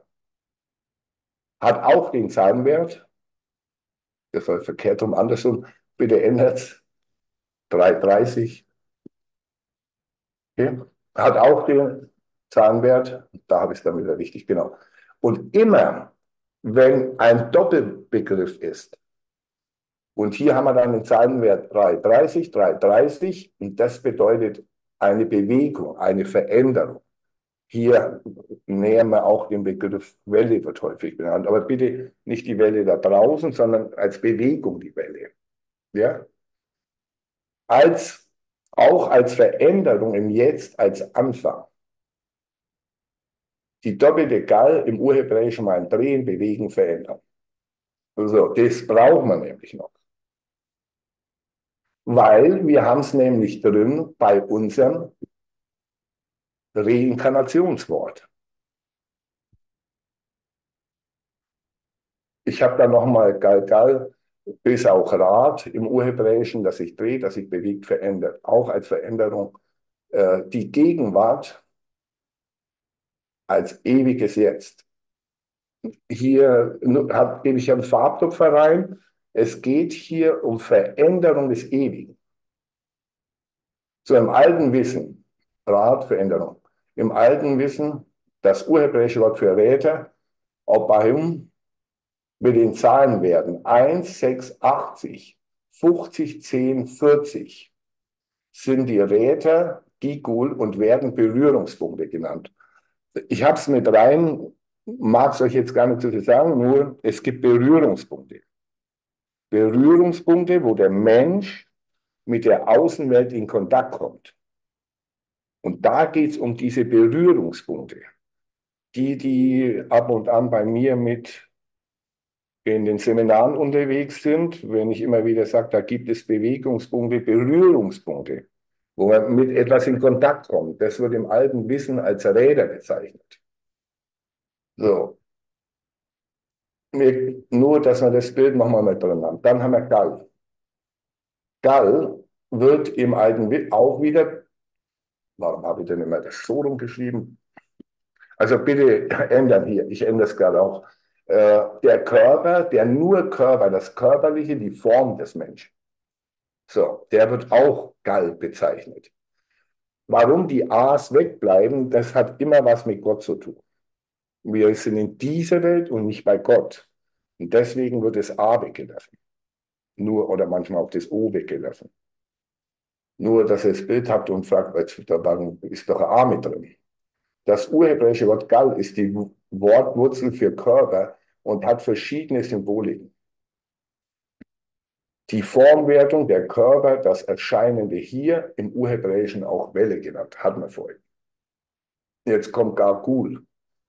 Hat auch den Zahlenwert, das war verkehrt rum, andersrum, bitte ändert es, drei Komma dreißig. Okay. Hat auch den Zahlenwert, da habe ich es dann wieder richtig, genau. Und immer, wenn ein Doppelbegriff ist, und hier haben wir dann den Zahlenwert drei Komma dreißig, drei Komma dreißig, und das bedeutet eine Bewegung, eine Veränderung. Hier nähern wir auch den Begriff Welle, wird häufig benannt, aber bitte nicht die Welle da draußen, sondern als Bewegung die Welle. Ja? Als, auch als Veränderung im Jetzt, als Anfang. Die doppelte Gal im Urhebräischen mal drehen, bewegen, verändern. So, das braucht man nämlich noch. Weil wir haben es nämlich drin bei unserem Reinkarnationswort. Ich habe da nochmal Gal, Gal, ist auch Rad im Urhebräischen, dass sich dreht, dass sich bewegt, verändert. Auch als Veränderung. Äh, die Gegenwart als ewiges Jetzt. Hier hab, gebe ich einen Farbtupfer rein. Es geht hier um Veränderung des Ewigen. So im alten Wissen, Rat, Veränderung. Im alten Wissen, das urhebräische Wort für Räter, Obaim, mit den Zahlenwerten eins, sechs, achtzig, fünfzig, zehn, vierzig sind die Räter, Gigul und werden Berührungspunkte genannt. Ich habe es mit rein, mag es euch jetzt gar nicht so viel sagen, nur es gibt Berührungspunkte. Berührungspunkte, wo der Mensch mit der Außenwelt in Kontakt kommt. Und da geht es um diese Berührungspunkte. Die, die ab und an bei mir mit in den Seminaren unterwegs sind, wenn ich immer wieder sage, da gibt es Bewegungspunkte, Berührungspunkte, wo man mit etwas in Kontakt kommt. Das wird im alten Wissen als Räder bezeichnet. So, nur, dass wir das Bild nochmal mit drin haben. Dann haben wir Gall. Gall wird im alten Wissen auch wieder, warum habe ich denn immer das so rumgeschrieben? Also bitte ändern hier, ich ändere es gerade auch. Äh, der Körper, der nur Körper, das Körperliche, die Form des Menschen. So, der wird auch Gall bezeichnet. Warum die A's wegbleiben, das hat immer was mit Gott zu tun. Wir sind in dieser Welt und nicht bei Gott. Und deswegen wird das A weggelassen. Nur oder manchmal auch das O weggelassen. Nur, dass ihr das Bild habt und fragt, da ist doch ein A mit drin. Das urhebräische Wort Gall ist die Wortwurzel für Körper und hat verschiedene Symboliken. Die Formwertung der Körper, das Erscheinende hier, im Urhebräischen auch Welle genannt, hat man vorhin. Jetzt kommt Gargul.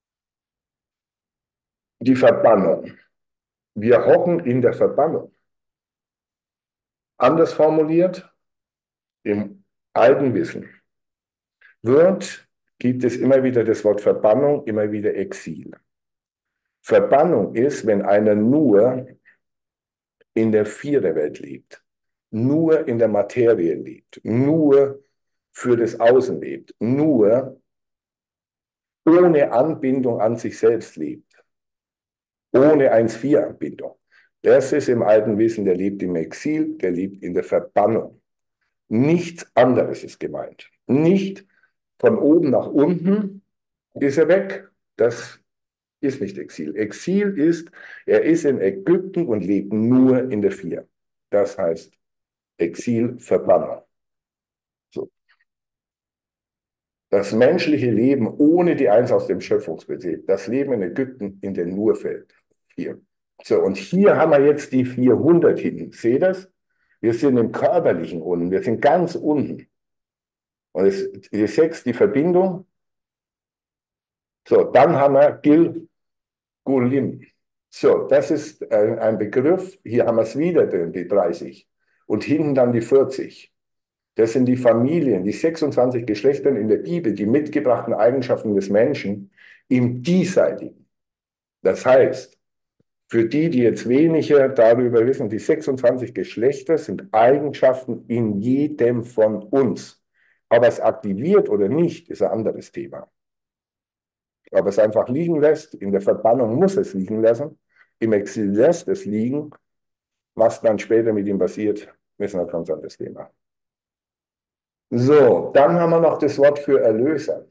Die Verbannung. Wir hocken in der Verbannung. Anders formuliert, im alten Wissen wird, gibt es immer wieder das Wort Verbannung, immer wieder Exil. Verbannung ist, wenn einer nur in der Viererwelt lebt, nur in der Materie lebt, nur für das Außen lebt, nur ohne Anbindung an sich selbst lebt, ohne eins vier Anbindung. Das ist im alten Wissen, der lebt im Exil, der lebt in der Verbannung. Nichts anderes ist gemeint. Nicht von oben nach unten ist er weg. Das ist nicht Exil. Exil ist, er ist in Ägypten und lebt nur in der Vier. Das heißt Exil, Verbannung. So. Das menschliche Leben ohne die Eins aus dem Schöpfungsbezirk, das Leben in Ägypten in der Nurfeld. Hier. So, und hier haben wir jetzt die vierhundert hinten. Seht ihr das? Wir sind im Körperlichen unten, wir sind ganz unten. Und es, die sechs, die Verbindung. So, dann haben wir Gil Gulim. So, das ist ein, ein Begriff. Hier haben wir es wieder drin, die dreißig. Und hinten dann die vierzig. Das sind die Familien, die sechsundzwanzig Geschlechter in der Bibel, die mitgebrachten Eigenschaften des Menschen im Diesseitigen. Das heißt, für die, die jetzt weniger darüber wissen, die sechsundzwanzig Geschlechter sind Eigenschaften in jedem von uns. Ob es aktiviert oder nicht, ist ein anderes Thema. Ob es einfach liegen lässt, in der Verbannung muss es liegen lassen, im Exil lässt es liegen, was dann später mit ihm passiert, ist ein ganz anderes Thema. So, dann haben wir noch das Wort für Erlöser.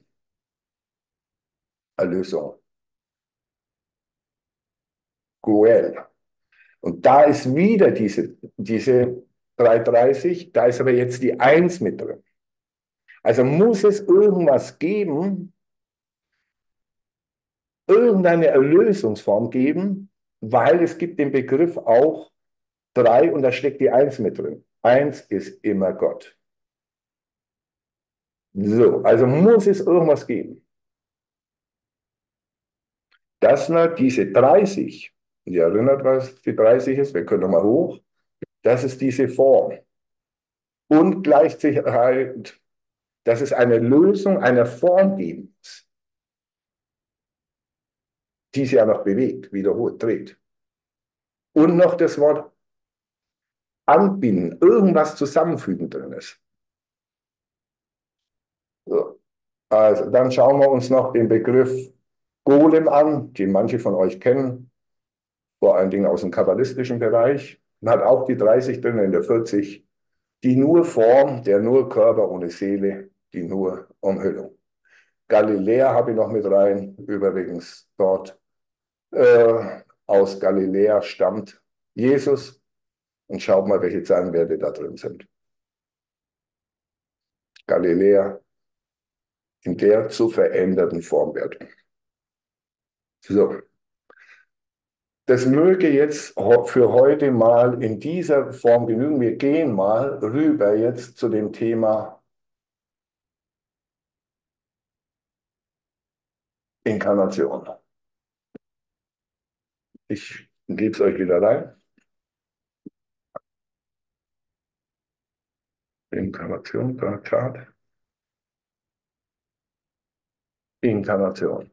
Erlösung. Goel. Und da ist wieder diese, diese dreihundertdreißig, da ist aber jetzt die eins mit drin. Also muss es irgendwas geben, irgendeine Erlösungsform geben, weil es gibt den Begriff auch drei und da steckt die eins mit drin. Eins ist immer Gott. So, also muss es irgendwas geben. Dass man diese dreißig, ihr erinnert, was die dreißig ist, wir können nochmal hoch, das ist diese Form. Und gleichzeitig, dass es eine Lösung einer Form geben muss, die sich ja noch bewegt, wiederholt, dreht. Und noch das Wort anbinden, irgendwas zusammenfügen drin ist. So. Also, dann schauen wir uns noch den Begriff Golem an, den manche von euch kennen, vor allen Dingen aus dem kabbalistischen Bereich. Man hat auch die dreißig drin in der vierzig. Die nur Form, der nur Körper ohne Seele, die nur Umhüllung. Galiläa habe ich noch mit rein, übrigens dort äh, aus Galiläa stammt Jesus. Und schaut mal, welche Zahlenwerte da drin sind. Galiläa in der zu veränderten Formwert. So. Das möge jetzt für heute mal in dieser Form genügen. Wir gehen mal rüber jetzt zu dem Thema Inkarnation. Ich gebe es euch wieder rein. Inkarnation, Chart. Inkarnation.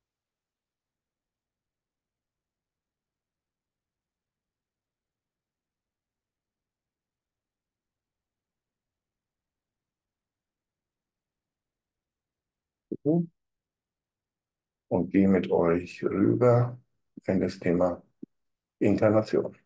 Und gehe mit euch rüber in das Thema Inkarnation.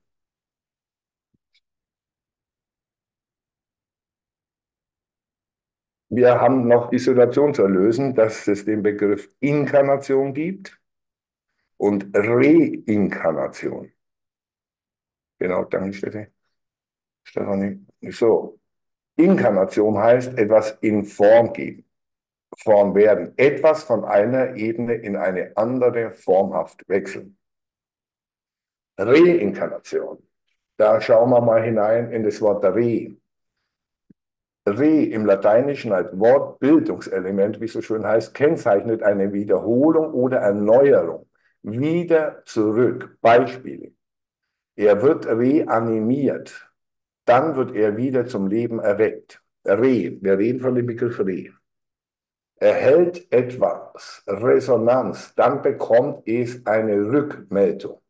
Wir haben noch die Situation zu lösen, dass es den Begriff Inkarnation gibt und Reinkarnation. Genau, danke, Steffi. Stefanie. So, Inkarnation heißt etwas in Form geben, Form werden, etwas von einer Ebene in eine andere formhaft wechseln. Reinkarnation, da schauen wir mal hinein in das Wort Re. Re im Lateinischen als Wortbildungselement, wie es so schön heißt, kennzeichnet eine Wiederholung oder Erneuerung. Wieder zurück. Beispiele. Er wird reanimiert. Dann wird er wieder zum Leben erweckt. Re, wir reden von dem Begriff Re. Erhält etwas Resonanz, dann bekommt es eine Rückmeldung.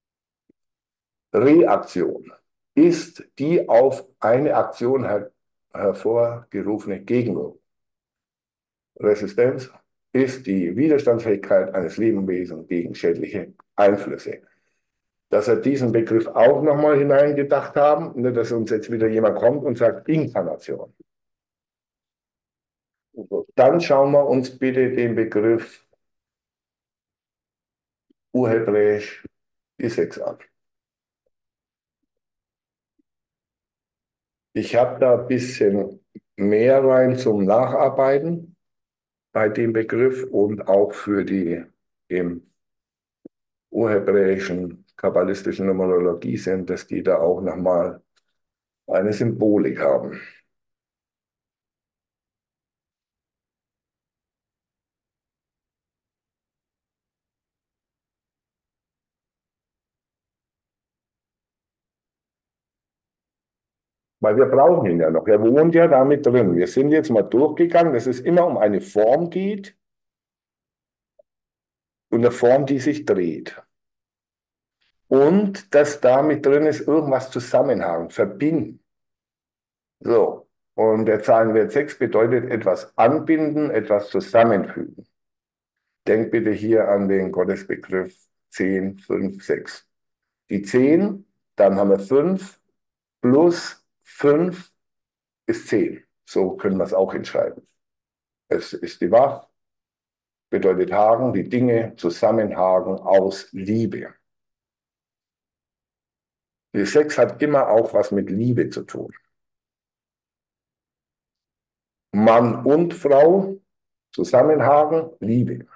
Reaktion ist die auf eine Aktion her hervorgerufene Gegenwirkung. Resistenz ist die Widerstandsfähigkeit eines Lebewesens gegen schädliche Einflüsse. Dass wir diesen Begriff auch nochmal hineingedacht haben, nicht, dass uns jetzt wieder jemand kommt und sagt Inkarnation. Dann schauen wir uns bitte den Begriff urhebräisch die sechs an. Ich habe da ein bisschen mehr rein zum Nacharbeiten bei dem Begriff und auch für die im urhebräischen kabbalistischen Numerologie sind, dass die da auch nochmal eine Symbolik haben. Weil wir brauchen ihn ja noch. Er wohnt ja damit drin. Wir sind jetzt mal durchgegangen, dass es immer um eine Form geht und eine Form, die sich dreht. Und dass da mit drin ist irgendwas Zusammenhang, verbinden. So, und der Zahlenwert sechs bedeutet etwas anbinden, etwas zusammenfügen. Denk bitte hier an den Gottesbegriff zehn, fünf, sechs. Die zehn, dann haben wir fünf, plus fünf ist zehn. So können wir es auch hinschreiben. Es ist die Wahrheit, bedeutet Hagen, die Dinge zusammenhagen aus Liebe. Die sechs hat immer auch was mit Liebe zu tun. Mann und Frau zusammenhagen, Liebe.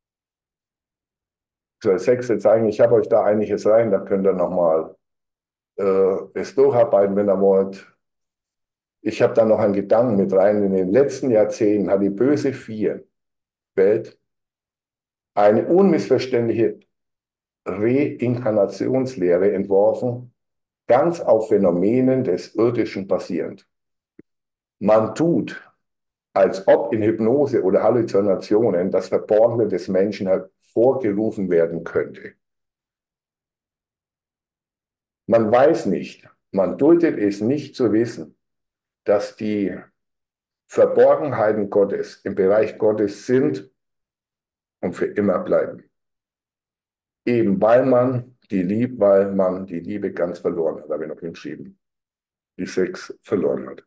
So, sechs jetzt eigentlich, ich habe euch da einiges rein, da könnt ihr nochmal äh, es durcharbeiten, wenn ihr wollt. Ich habe da noch einen Gedanken mit rein. In den letzten Jahrzehnten hat die böse Vier Welt eine unmissverständliche Reinkarnationslehre entworfen, ganz auf Phänomenen des Irdischen basierend. Man tut, als ob in Hypnose oder Halluzinationen das Verborgene des Menschen hervorgerufen werden könnte. Man weiß nicht, man duldet es nicht zu wissen, dass die Verborgenheiten Gottes im Bereich Gottes sind und für immer bleiben. Eben weil man die Liebe, weil man die Liebe ganz verloren hat, habe ich noch hingeschrieben, die Sex verloren hat.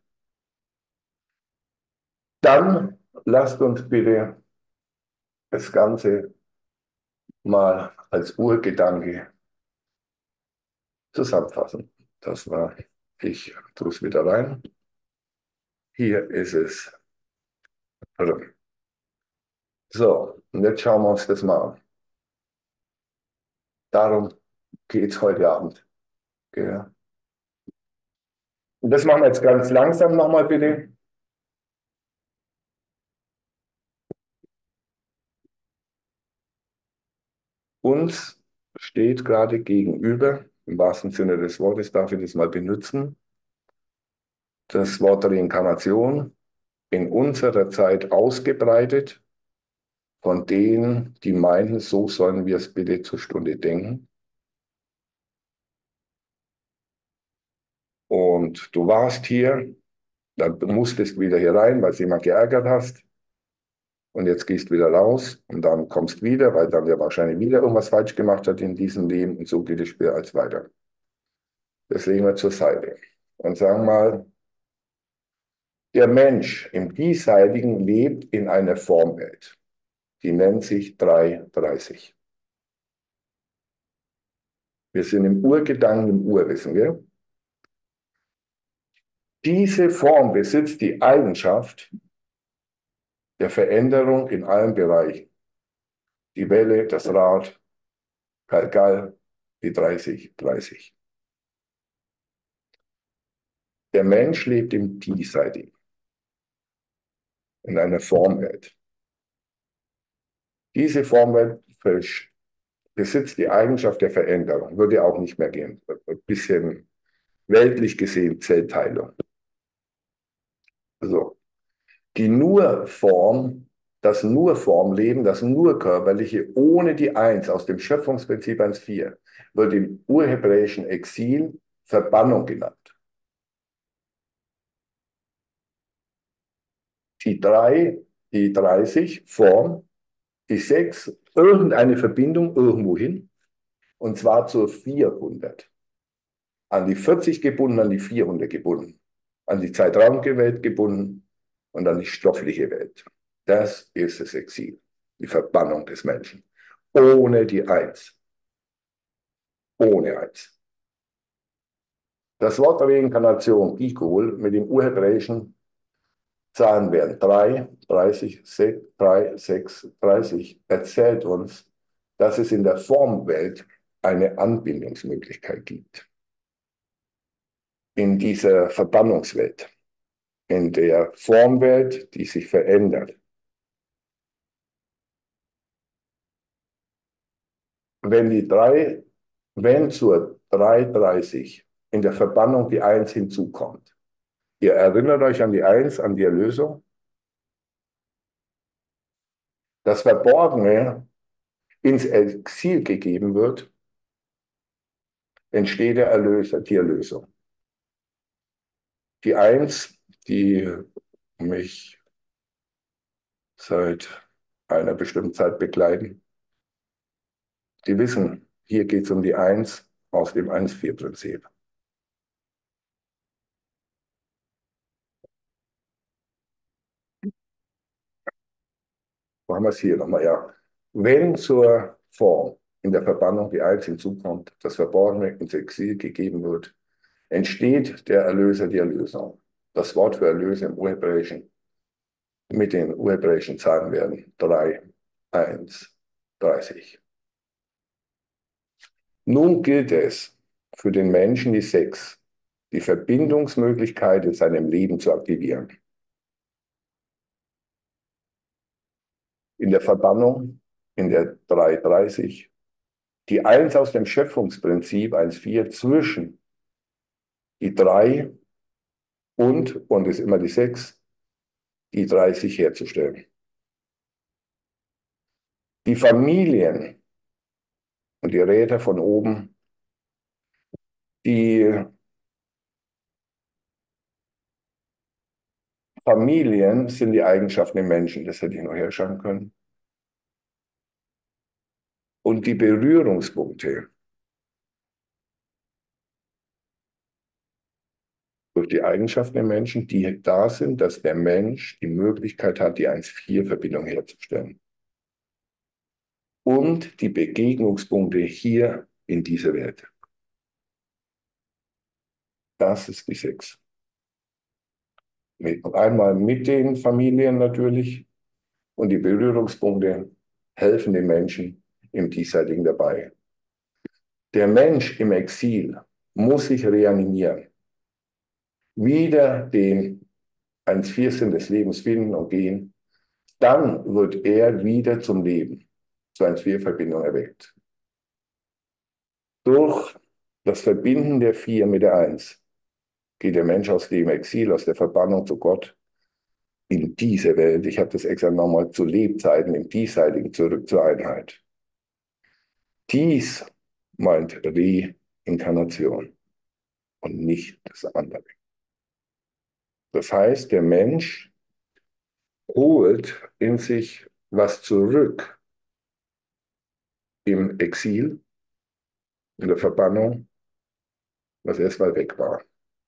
Dann lasst uns bitte das Ganze mal als Urgedanke zusammenfassen. Das war, ich tue es wieder rein. Hier ist es drin. So, und jetzt schauen wir uns das mal an. Darum geht es heute Abend. Ja. Und das machen wir jetzt ganz langsam nochmal bitte. Uns steht gerade gegenüber, im wahrsten Sinne des Wortes darf ich das mal benutzen, das Wort Reinkarnation in unserer Zeit ausgebreitet von denen, die meinen, so sollen wir es bitte zur Stunde denken. Und du warst hier, dann musstest wieder hier rein, weil es jemand geärgert hast. Und jetzt gehst wieder raus und dann kommst wieder, weil dann ja wahrscheinlich wieder irgendwas falsch gemacht hat in diesem Leben. Und so geht das Spiel als weiter. Das legen wir zur Seite. Und sagen mal, der Mensch im Diesseitigen lebt in einer Formwelt. Die nennt sich drei dreißig. Wir sind im Urgedanken, im Urwissen. Gell? Diese Form besitzt die Eigenschaft der Veränderung in allen Bereichen. Die Welle, das Rad, Kalkal, die dreißig dreißig. Der Mensch lebt im Diesseitigen, in einer Formwelt. Diese Formwelt besitzt die Eigenschaft der Veränderung. Würde auch nicht mehr gehen. Ein bisschen weltlich gesehen Zellteilung. So. Die Nur-Form, das Nur-Formleben, das Nur-Körperliche ohne die Eins aus dem Schöpfungsprinzip eins Punkt vier wird im urhebräischen Exil Verbannung genannt. Die drei, die dreißig, Form, die sechs, irgendeine Verbindung irgendwo hin, und zwar zur vierhundert. An die vierzig gebunden, an die vierhundert gebunden, an die Zeitraumwelt gebunden und an die stoffliche Welt. Das ist das Exil, die Verbannung des Menschen. Ohne die Eins. Ohne Eins. Das Wort Reinkarnation, Gikul, mit dem urhebräischen Zahlen werden drei, dreißig, drei, sechs, dreißig, erzählt uns, dass es in der Formwelt eine Anbindungsmöglichkeit gibt. In dieser Verbannungswelt, in der Formwelt, die sich verändert. Wenn die drei, wenn zur drei dreißig in der Verbannung die Eins hinzukommt, ihr erinnert euch an die Eins, an die Erlösung, das Verborgene ins Exil gegeben wird, entsteht der Erlöser, die Erlösung. Die Eins, die mich seit einer bestimmten Zeit begleiten, die wissen, hier geht es um die Eins aus dem eins vier Prinzip. Machen wir es hier nochmal, ja. Wenn zur Form in der Verbannung die Eins hinzukommt, das Verborgene ins Exil gegeben wird, entsteht der Erlöser, die Erlösung. Das Wort für Erlöser im Urhebräischen mit den urhebräischen Zahlen werden drei, eins, dreißig. Nun gilt es für den Menschen die Sechs, die Verbindungsmöglichkeit in seinem Leben zu aktivieren. In der Verbannung, in der drei dreißig, die Eins aus dem Schöpfungsprinzip eins vier zwischen die drei und, und ist immer die sechs, die dreißig herzustellen. Die Familien und die Räder von oben, die Familien sind die Eigenschaften im Menschen, das hätte ich noch herschreiben können. Und die Berührungspunkte durch die Eigenschaften im Menschen, die da sind, dass der Mensch die Möglichkeit hat, die eins vier Verbindung herzustellen. Und die Begegnungspunkte hier in dieser Welt. Das ist die Sechs. Und einmal mit den Familien natürlich und die Berührungspunkte helfen den Menschen im Diesseitigen dabei. Der Mensch im Exil muss sich reanimieren, wieder den eins Vier Sinn des Lebens finden und gehen. Dann wird er wieder zum Leben, zur eins Vier Verbindung erweckt. Durch das Verbinden der Vier mit der Eins geht der Mensch aus dem Exil, aus der Verbannung zu Gott, in diese Welt, ich habe das extra nochmal zu Lebzeiten, im Diesseitigen zurück zur Einheit. Dies meint Reinkarnation und nicht das andere. Das heißt, der Mensch holt in sich was zurück im Exil, in der Verbannung, was erstmal weg war.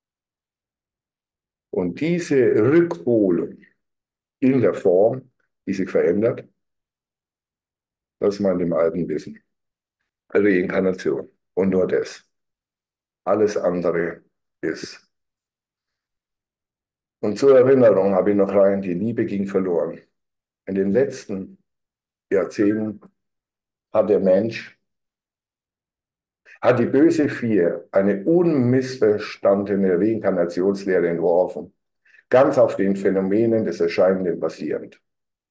Und diese Rückholung in der Form, die sich verändert, das meint im alten Wissen Reinkarnation. Und nur das. Alles andere ist. Und zur Erinnerung habe ich noch rein, die Liebe ging verloren. In den letzten Jahrzehnten hat der Mensch, hat die böse Vier eine unmissverstandene Reinkarnationslehre entworfen, ganz auf den Phänomenen des Erscheinenden basierend.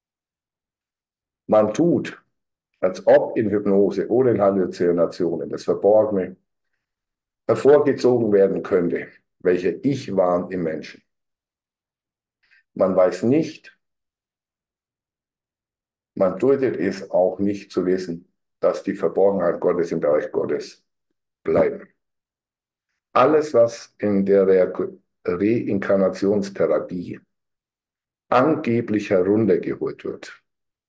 Man tut, als ob in Hypnose oder in Halluzinationen das Verborgene hervorgezogen werden könnte, welche Ich-Wahn im Menschen. Man weiß nicht, man duldet es auch nicht zu wissen, dass die Verborgenheit Gottes im Bereich Gottes bleiben. Alles, was in der Re Reinkarnationstherapie angeblich heruntergeholt wird,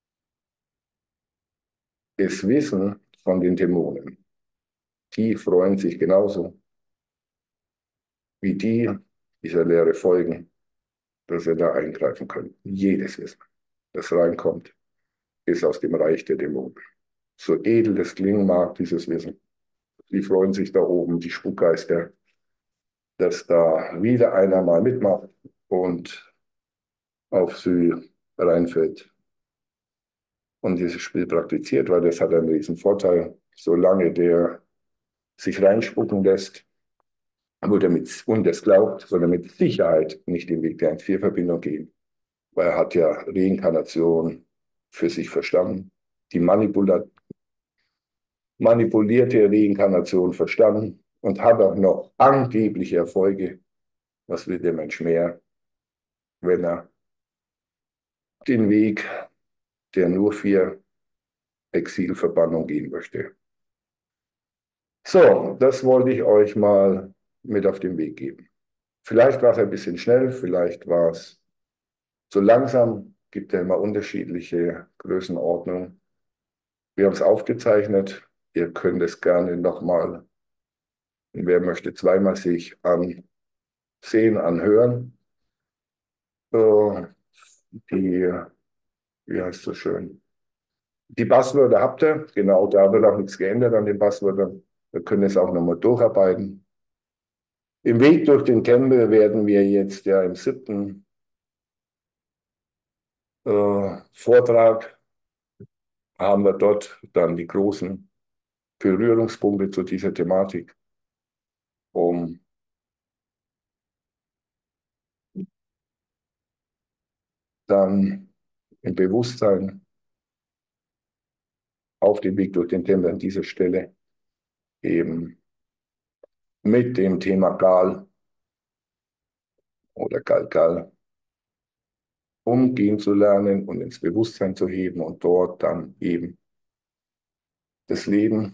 ist Wissen von den Dämonen. Die freuen sich genauso wie die dieser Lehre folgen, dass sie da eingreifen können. Jedes Wissen, das reinkommt, ist aus dem Reich der Dämonen. So edel das klingen mag, dieses Wissen. Die freuen sich da oben, die Spukgeister, dass da wieder einer mal mitmacht und auf sie reinfällt und dieses Spiel praktiziert, weil das hat einen riesen Vorteil. Solange der sich reinspucken lässt, wird er mit, und das glaubt, soll er mit Sicherheit nicht den Weg der eins Vier Verbindung gehen, weil er hat ja Reinkarnation für sich verstanden, die Manipula manipulierte Reinkarnation verstanden und hat auch noch angebliche Erfolge. Was will der Mensch mehr, wenn er den Weg der nur vier Exilverbannung gehen möchte? So, das wollte ich euch mal mit auf den Weg geben. Vielleicht war es ein bisschen schnell, vielleicht war es zu langsam, gibt ja immer unterschiedliche Größenordnungen. Wir haben es aufgezeichnet, ihr könnt es gerne nochmal, wer möchte, zweimal sich ansehen, anhören. So, die, wie heißt das schön? Die Passwörter habt ihr, genau, da wird auch nichts geändert an den Passwörtern. Wir können es auch nochmal durcharbeiten. Im Weg durch den Tempel werden wir jetzt ja im siebten äh, Vortrag, haben wir dort dann die großen Berührungspunkte zu dieser Thematik, um dann im Bewusstsein auf dem Weg durch den Tempel an dieser Stelle eben mit dem Thema Gal oder Gal-Gal umgehen zu lernen und ins Bewusstsein zu heben und dort dann eben das Leben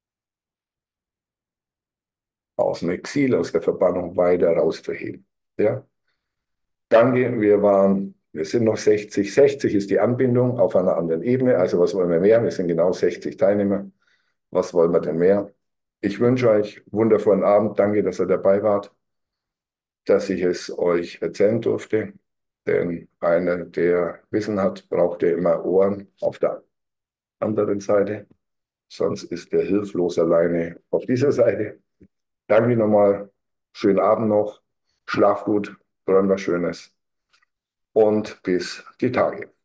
aus dem Exil, aus der Verbannung weiter rauszuheben. Ja? Danke, wir waren, wir sind noch sechzig. sechzig ist die Anbindung auf einer anderen Ebene. Also was wollen wir mehr? Wir sind genau sechzig Teilnehmer. Was wollen wir denn mehr? Ich wünsche euch einen wundervollen Abend. Danke, dass ihr dabei wart, dass ich es euch erzählen durfte. Denn einer, der Wissen hat, braucht ja immer Ohren auf der anderen Seite. Sonst ist er hilflos alleine auf dieser Seite. Danke nochmal Schönen Abend noch. Schlaf gut, träum was Schönes und bis die Tage.